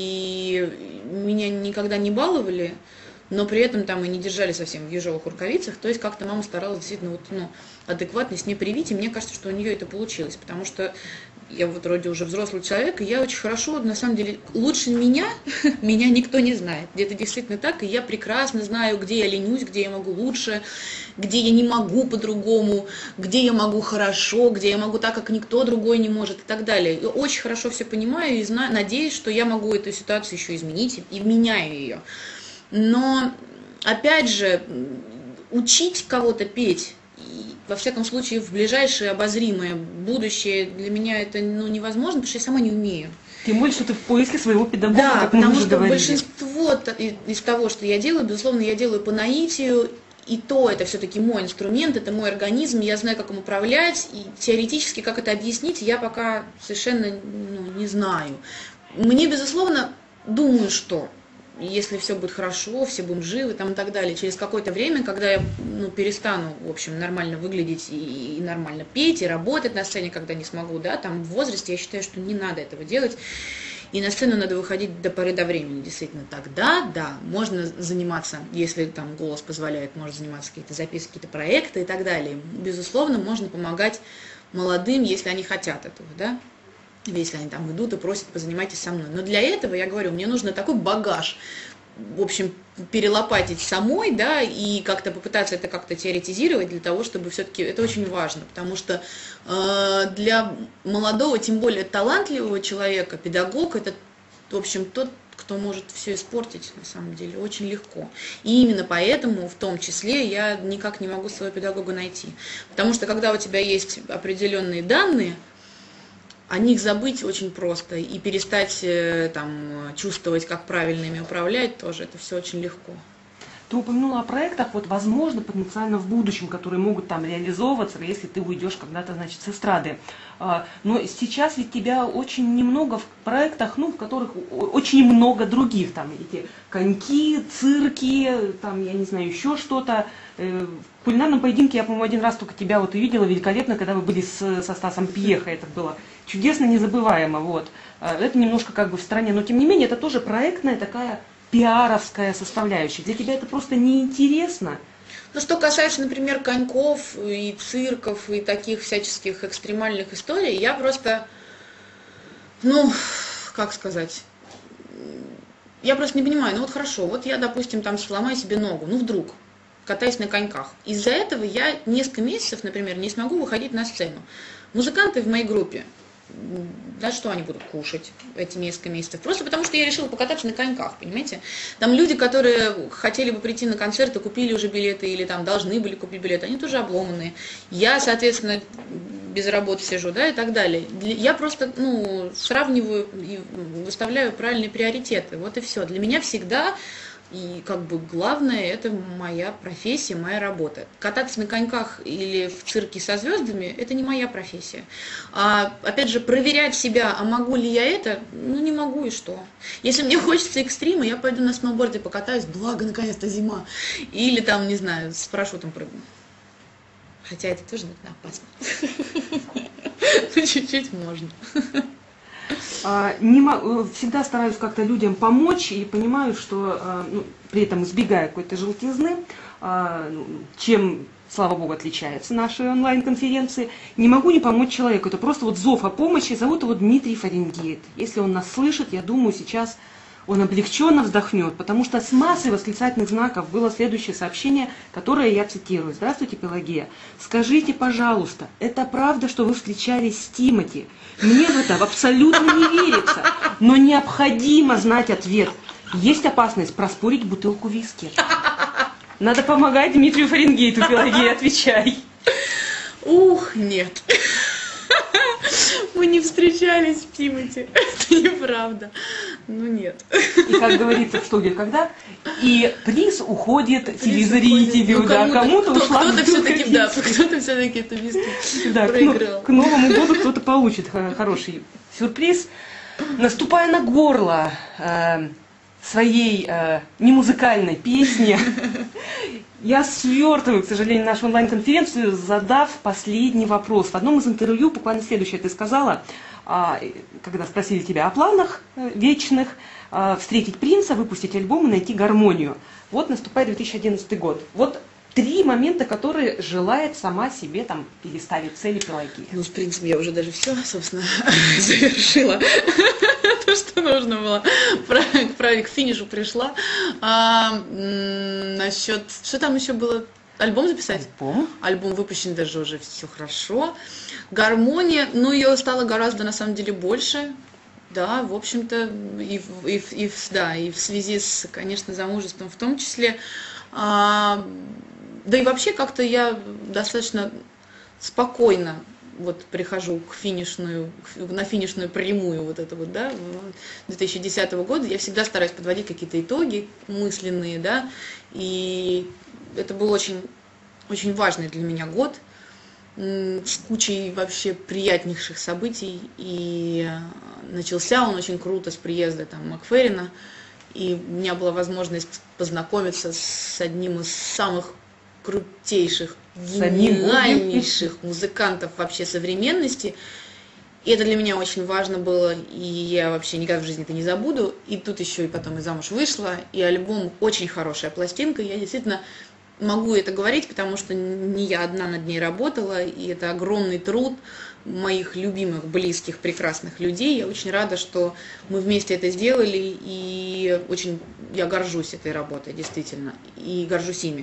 и меня никогда не баловали, но при этом там и не держали совсем в ежовых рукавицах, то есть как-то мама старалась действительно вот, ну, адекватность мне привить, и мне кажется, что у нее это получилось, потому что я вот вроде уже взрослый человек, и я очень хорошо, на самом деле, лучше меня, меня никто не знает. Где-то действительно так, и я прекрасно знаю, где я ленюсь, где я могу лучше, где я не могу по-другому, где я могу хорошо, где я могу так, как никто другой не может и так далее. И очень хорошо все понимаю и знаю, надеюсь, что я могу эту ситуацию еще изменить и меняю ее. Но, опять же, учить кого-то петь, во всяком случае, в ближайшее обозримое будущее для меня это ну, невозможно, потому что я сама не умею. Тем более, что ты в поиске своего педагога, Да, как мы потому уже что говорили. большинство из того, что я делаю, безусловно, я делаю по наитию, и то это все-таки мой инструмент, это мой организм, я знаю, как им управлять, и теоретически, как это объяснить, я пока совершенно ну, не знаю. Мне, безусловно, думаю, что если все будет хорошо, все будем живы там, и так далее, через какое-то время, когда я ну, перестану, в общем, нормально выглядеть и, и нормально петь, и работать на сцене, когда не смогу, да, там в возрасте я считаю, что не надо этого делать, и на сцену надо выходить до поры до времени, действительно, тогда, да, можно заниматься, если там голос позволяет, можно заниматься какие-то записки, какие-то проекты и так далее, безусловно, можно помогать молодым, если они хотят этого, да, если они там идут и просят, позанимайтесь со мной. Но для этого, я говорю, мне нужно такой багаж, в общем, перелопатить самой, да, и как-то попытаться это как-то теоретизировать для того, чтобы все-таки, это очень важно, потому что э, для молодого, тем более талантливого человека, педагог, это, в общем, тот, кто может все испортить, на самом деле, очень легко. И именно поэтому, в том числе, я никак не могу своего педагога найти. Потому что, когда у тебя есть определенные данные, о них забыть очень просто и перестать там, чувствовать, как правильно ими управлять, тоже это все очень легко. ты упомянула о проектах, вот, возможно, потенциально в будущем, которые могут там реализовываться, если ты уйдешь когда-то, значит, с эстрады. А, но сейчас ведь тебя очень немного в проектах, ну, в которых очень много других, там, эти коньки, цирки, там, я не знаю, еще что-то. В кулинарном поединке я, по-моему, один раз только тебя вот увидела великолепно, когда вы были с, со Стасом Пьеха, это было чудесно, незабываемо, вот. Это немножко как бы в стороне, но тем не менее это тоже проектная такая пиаровская составляющая. Для тебя это просто неинтересно? Ну, что касается, например, коньков и цирков и таких всяческих экстремальных историй, я просто, ну, как сказать, я просто не понимаю, ну вот хорошо, вот я, допустим, там сломаю себе ногу, ну вдруг, катаюсь на коньках. Из-за этого я несколько месяцев, например, не смогу выходить на сцену. Музыканты в моей группе, да что они будут кушать эти несколько месяцев? Просто потому, что я решила покататься на коньках, понимаете? Там люди, которые хотели бы прийти на концерт и купили уже билеты, или там должны были купить билеты, они тоже обломанные. Я, соответственно, без работы сижу, да, и так далее. Я просто, ну, сравниваю и выставляю правильные приоритеты. Вот и все. Для меня всегда... И как бы главное, это моя профессия, моя работа. Кататься на коньках или в цирке со звездами, это не моя профессия. А, опять же, проверять себя, а могу ли я это, ну не могу и что. Если мне хочется экстрима, я пойду на сноуборде покатаюсь, благо наконец-то зима. Или там, не знаю, с парашютом прыгну. Хотя это тоже, наверное, опасно. Ну, чуть-чуть можно. Не, всегда стараюсь как-то людям помочь и понимаю, что ну, при этом избегая какой-то желтизны, чем, слава богу, отличаются наши онлайн-конференции, не могу не помочь человеку. Это просто вот зов о помощи. Зовут его Дмитрий Фаренгейт. Если он нас слышит, я думаю, сейчас он облегченно вздохнет, потому что с массой восклицательных знаков было следующее сообщение, которое я цитирую. Здравствуйте, Пелагея. Скажите, пожалуйста, это правда, что вы встречались с Тимати? Мне в это абсолютно не верится, но необходимо знать ответ. Есть опасность проспорить бутылку виски. Надо помогать Дмитрию Фаренгейту, Пелагея, отвечай. Ух, нет. Мы не встречались с Тимати. Это неправда. Ну нет. И как говорится в «Что, где, когда», и приз уходит приз телезрителю, уходит. Ну, да, кому-то кто, ушла кто-то все-таки, да, кто-то все-таки эту виски да, проиграл. К, к Новому году кто-то получит хороший сюрприз. Наступая на горло э, своей э, немузыкальной песни, я свертываю, к сожалению, нашу онлайн-конференцию, задав последний вопрос. В одном из интервью буквально следующее ты сказала, когда спросили тебя о планах вечных, встретить принца, выпустить альбом и найти гармонию. Вот наступает две тысячи одиннадцатый год. Вот три момента, которые желает сама себе там переставить цели Пелагея. Ну, с принцем я уже даже все, собственно, завершила. То, что нужно было. К финишу пришла. А, насчет... Что там еще было? Альбом записать? Альбом. Альбом выпущен, даже уже все хорошо. Гармония, ну, ее стало гораздо, на самом деле, больше. Да, в общем-то, и, и, и, да, и в связи с, конечно, замужеством в том числе. А, да и вообще как-то я достаточно спокойно вот прихожу к финишную, на финишную прямую вот это вот, да, две тысячи десятого года. Я всегда стараюсь подводить какие-то итоги мысленные, да, и это был очень, очень важный для меня год с кучей вообще приятнейших событий, и начался он очень круто с приезда там Макферрина, и у меня была возможность познакомиться с одним из самых крутейших, гениальнейших музыкантов вообще современности. И это для меня очень важно было, и я вообще никогда в жизни это не забуду. И тут еще и потом и замуж вышла, и альбом очень хорошая пластинка. Я действительно могу это говорить, потому что не я одна над ней работала, и это огромный труд моих любимых, близких, прекрасных людей. Я очень рада, что мы вместе это сделали, и очень я горжусь этой работой, действительно, и горжусь ими.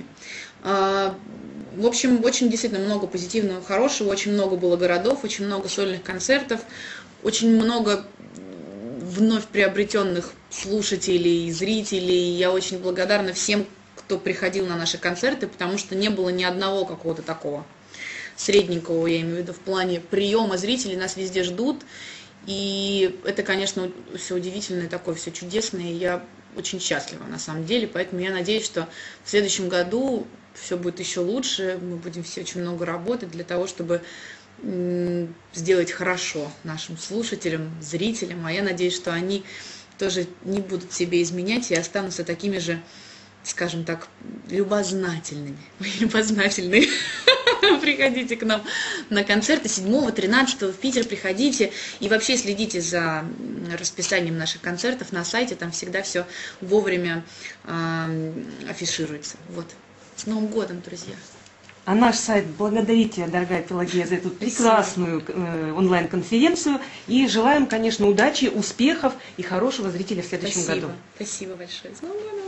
В общем, очень действительно много позитивного, хорошего, очень много было городов, очень много сольных концертов, очень много вновь приобретенных слушателей, зрителей. Я очень благодарна всем, кто приходил на наши концерты, потому что не было ни одного какого-то такого средненького, я имею в виду, в плане приема зрителей, нас везде ждут. И это, конечно, все удивительное, такое все чудесное, и я очень счастлива на самом деле, поэтому я надеюсь, что в следующем году все будет еще лучше, мы будем все очень много работать для того, чтобы сделать хорошо нашим слушателям, зрителям, а я надеюсь, что они тоже не будут себе изменять и останутся такими же, скажем так, любознательными. Вы любознательные. Приходите к нам на концерты седьмого-тринадцатого в Питер, приходите. И вообще следите за расписанием наших концертов на сайте, там всегда все вовремя э, афишируется. Вот. С Новым годом, друзья! А наш сайт благодарит тебя, дорогая Пелагея, за эту прекрасную э, онлайн-конференцию. И желаем, конечно, удачи, успехов и хорошего зрителя в следующем Спасибо. году. Спасибо большое. С Новым годом!